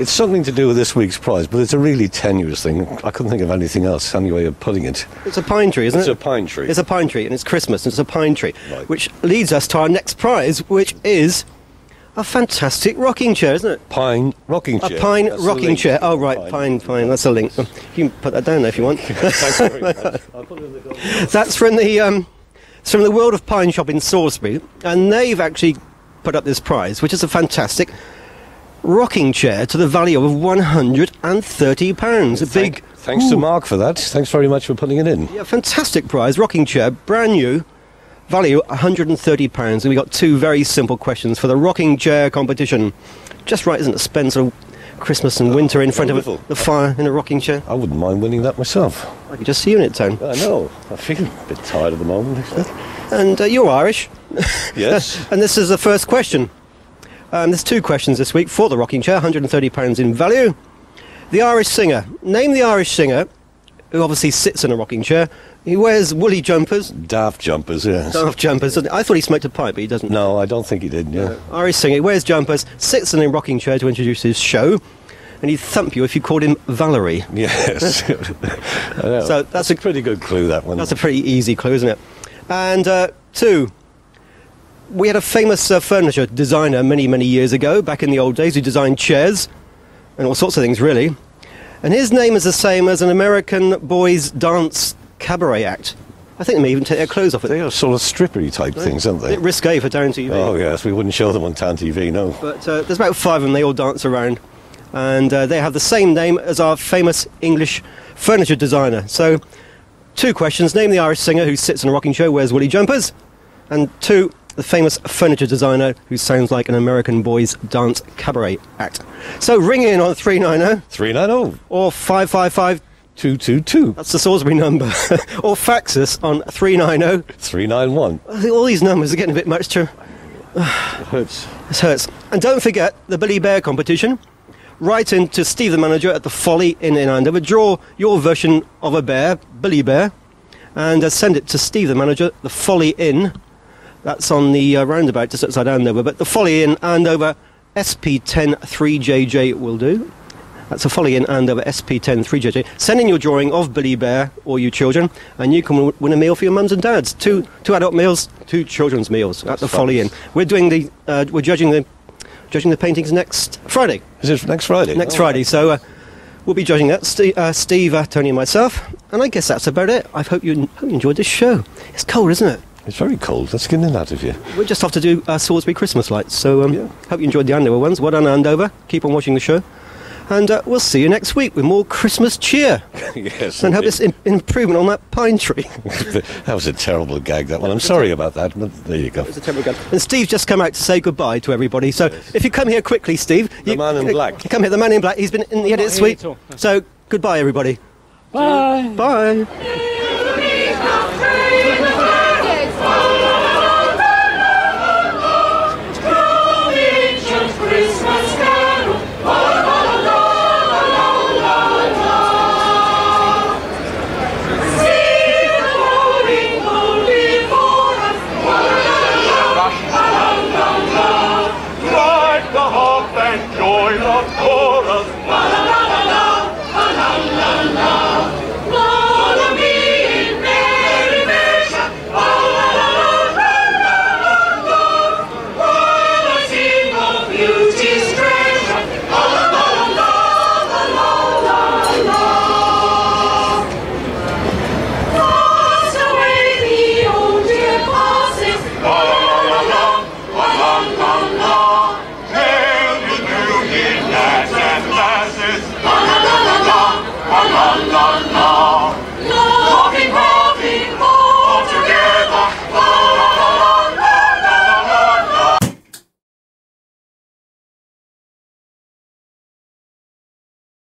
It's something to do with this week's prize, but it's a really tenuous thing. I couldn't think of anything else, any way of putting it. It's a pine tree, isn't it's it? It's a pine tree. It's a pine tree, and it's Christmas, and it's a pine tree. Right. Which leads us to our next prize, which is a fantastic rocking chair, isn't it? Pine rocking chair. A pine That's rocking chair. Oh, right, pine. pine, fine, that's a link. You can put that down there if you want. Thanks very much. I'll put it in the That's from the, um, it's from the World of Pine Shop in Salisbury, and they've actually put up this prize, which is a fantastic rocking chair to the value of one hundred thirty pounds. A Thank, big... Thanks Ooh. to Mark for that. Thanks very much for putting it in. Yeah, fantastic prize, rocking chair, brand new, value one hundred thirty pounds. And we got two very simple questions for the rocking chair competition. Just right, isn't it? Spend sort of Christmas and winter in front wonderful. of the fire in a rocking chair. I wouldn't mind winning that myself. I could just see you in it, Tone. I know. I feel a bit tired at the moment. And uh, you're Irish. Yes. And this is the first question. Um, there's two questions this week for the rocking chair, one hundred thirty pounds in value. The Irish singer. Name the Irish singer who obviously sits in a rocking chair. He wears woolly jumpers. Daft jumpers, yes. Daft jumpers. I thought he smoked a pipe, but he doesn't. No, I don't think he did, yeah. No. Irish singer. He wears jumpers, sits in a rocking chair to introduce his show, and he'd thump you if you called him Valerie. Yes. I know. So that's a pretty good clue, that one. That's a pretty easy clue, isn't it? And uh, two, we had a famous uh, furniture designer many, many years ago, back in the old days, who designed chairs and all sorts of things, really. And his name is the same as an American boys' dance cabaret act. I think they may even take their clothes off it. They are sort of strippery type right. things, aren't they? A bit risque for Town T V. Oh, yes, we wouldn't show them on Town T V, no. But uh, there's about five of them, they all dance around. And uh, they have the same name as our famous English furniture designer. So, two questions. Name the Irish singer who sits in a rocking chair, wears woolly jumpers. And two, the famous furniture designer who sounds like an American boys' dance cabaret act. So ring in on three nine zero. three nine zero. Or five five five. two two two. That's the Salisbury number. Or fax us on three nine zero. three nine one. All these numbers are getting a bit much to... It hurts. It hurts. And don't forget the Billy Bear competition. Write in to Steve the Manager at the Folly Inn in Andover. Draw your version of a bear, Billy Bear, and uh, send it to Steve the Manager, the Folly Inn. That's on the uh, roundabout just outside Andover. But the Folly Inn, Andover, S P ten three J J will do. That's a Folly Inn, Andover, S P ten three J J. Send in your drawing of Billy Bear or you children, and you can w- win a meal for your mums and dads. Two two adult meals, two children's meals at the Folly Inn. We're doing the uh, we're judging the judging the paintings next Friday. Is it next Friday? Next oh, Friday. So uh, we'll be judging that. St- uh, Steve, uh, Tony, and myself. And I guess that's about it. I hope you hope you enjoyed this show. It's cold, isn't it? It's very cold. That's getting out of you. We're just off to do uh, Salisbury Christmas lights. So um, yeah. Hope you enjoyed the Andover ones. Well done, Andover. Keep on watching the show. And uh, we'll see you next week with more Christmas cheer. Yes. And hope this im- improvement on that pine tree. That was a terrible gag, that one. I'm sorry about that, but there you go. It was a terrible gag. And Steve's just come out to say goodbye to everybody. So yes. If you come here quickly, Steve. The you, man in uh, black. Come here, the man in black. He's been in the edit suite. So goodbye, everybody. Bye. Bye.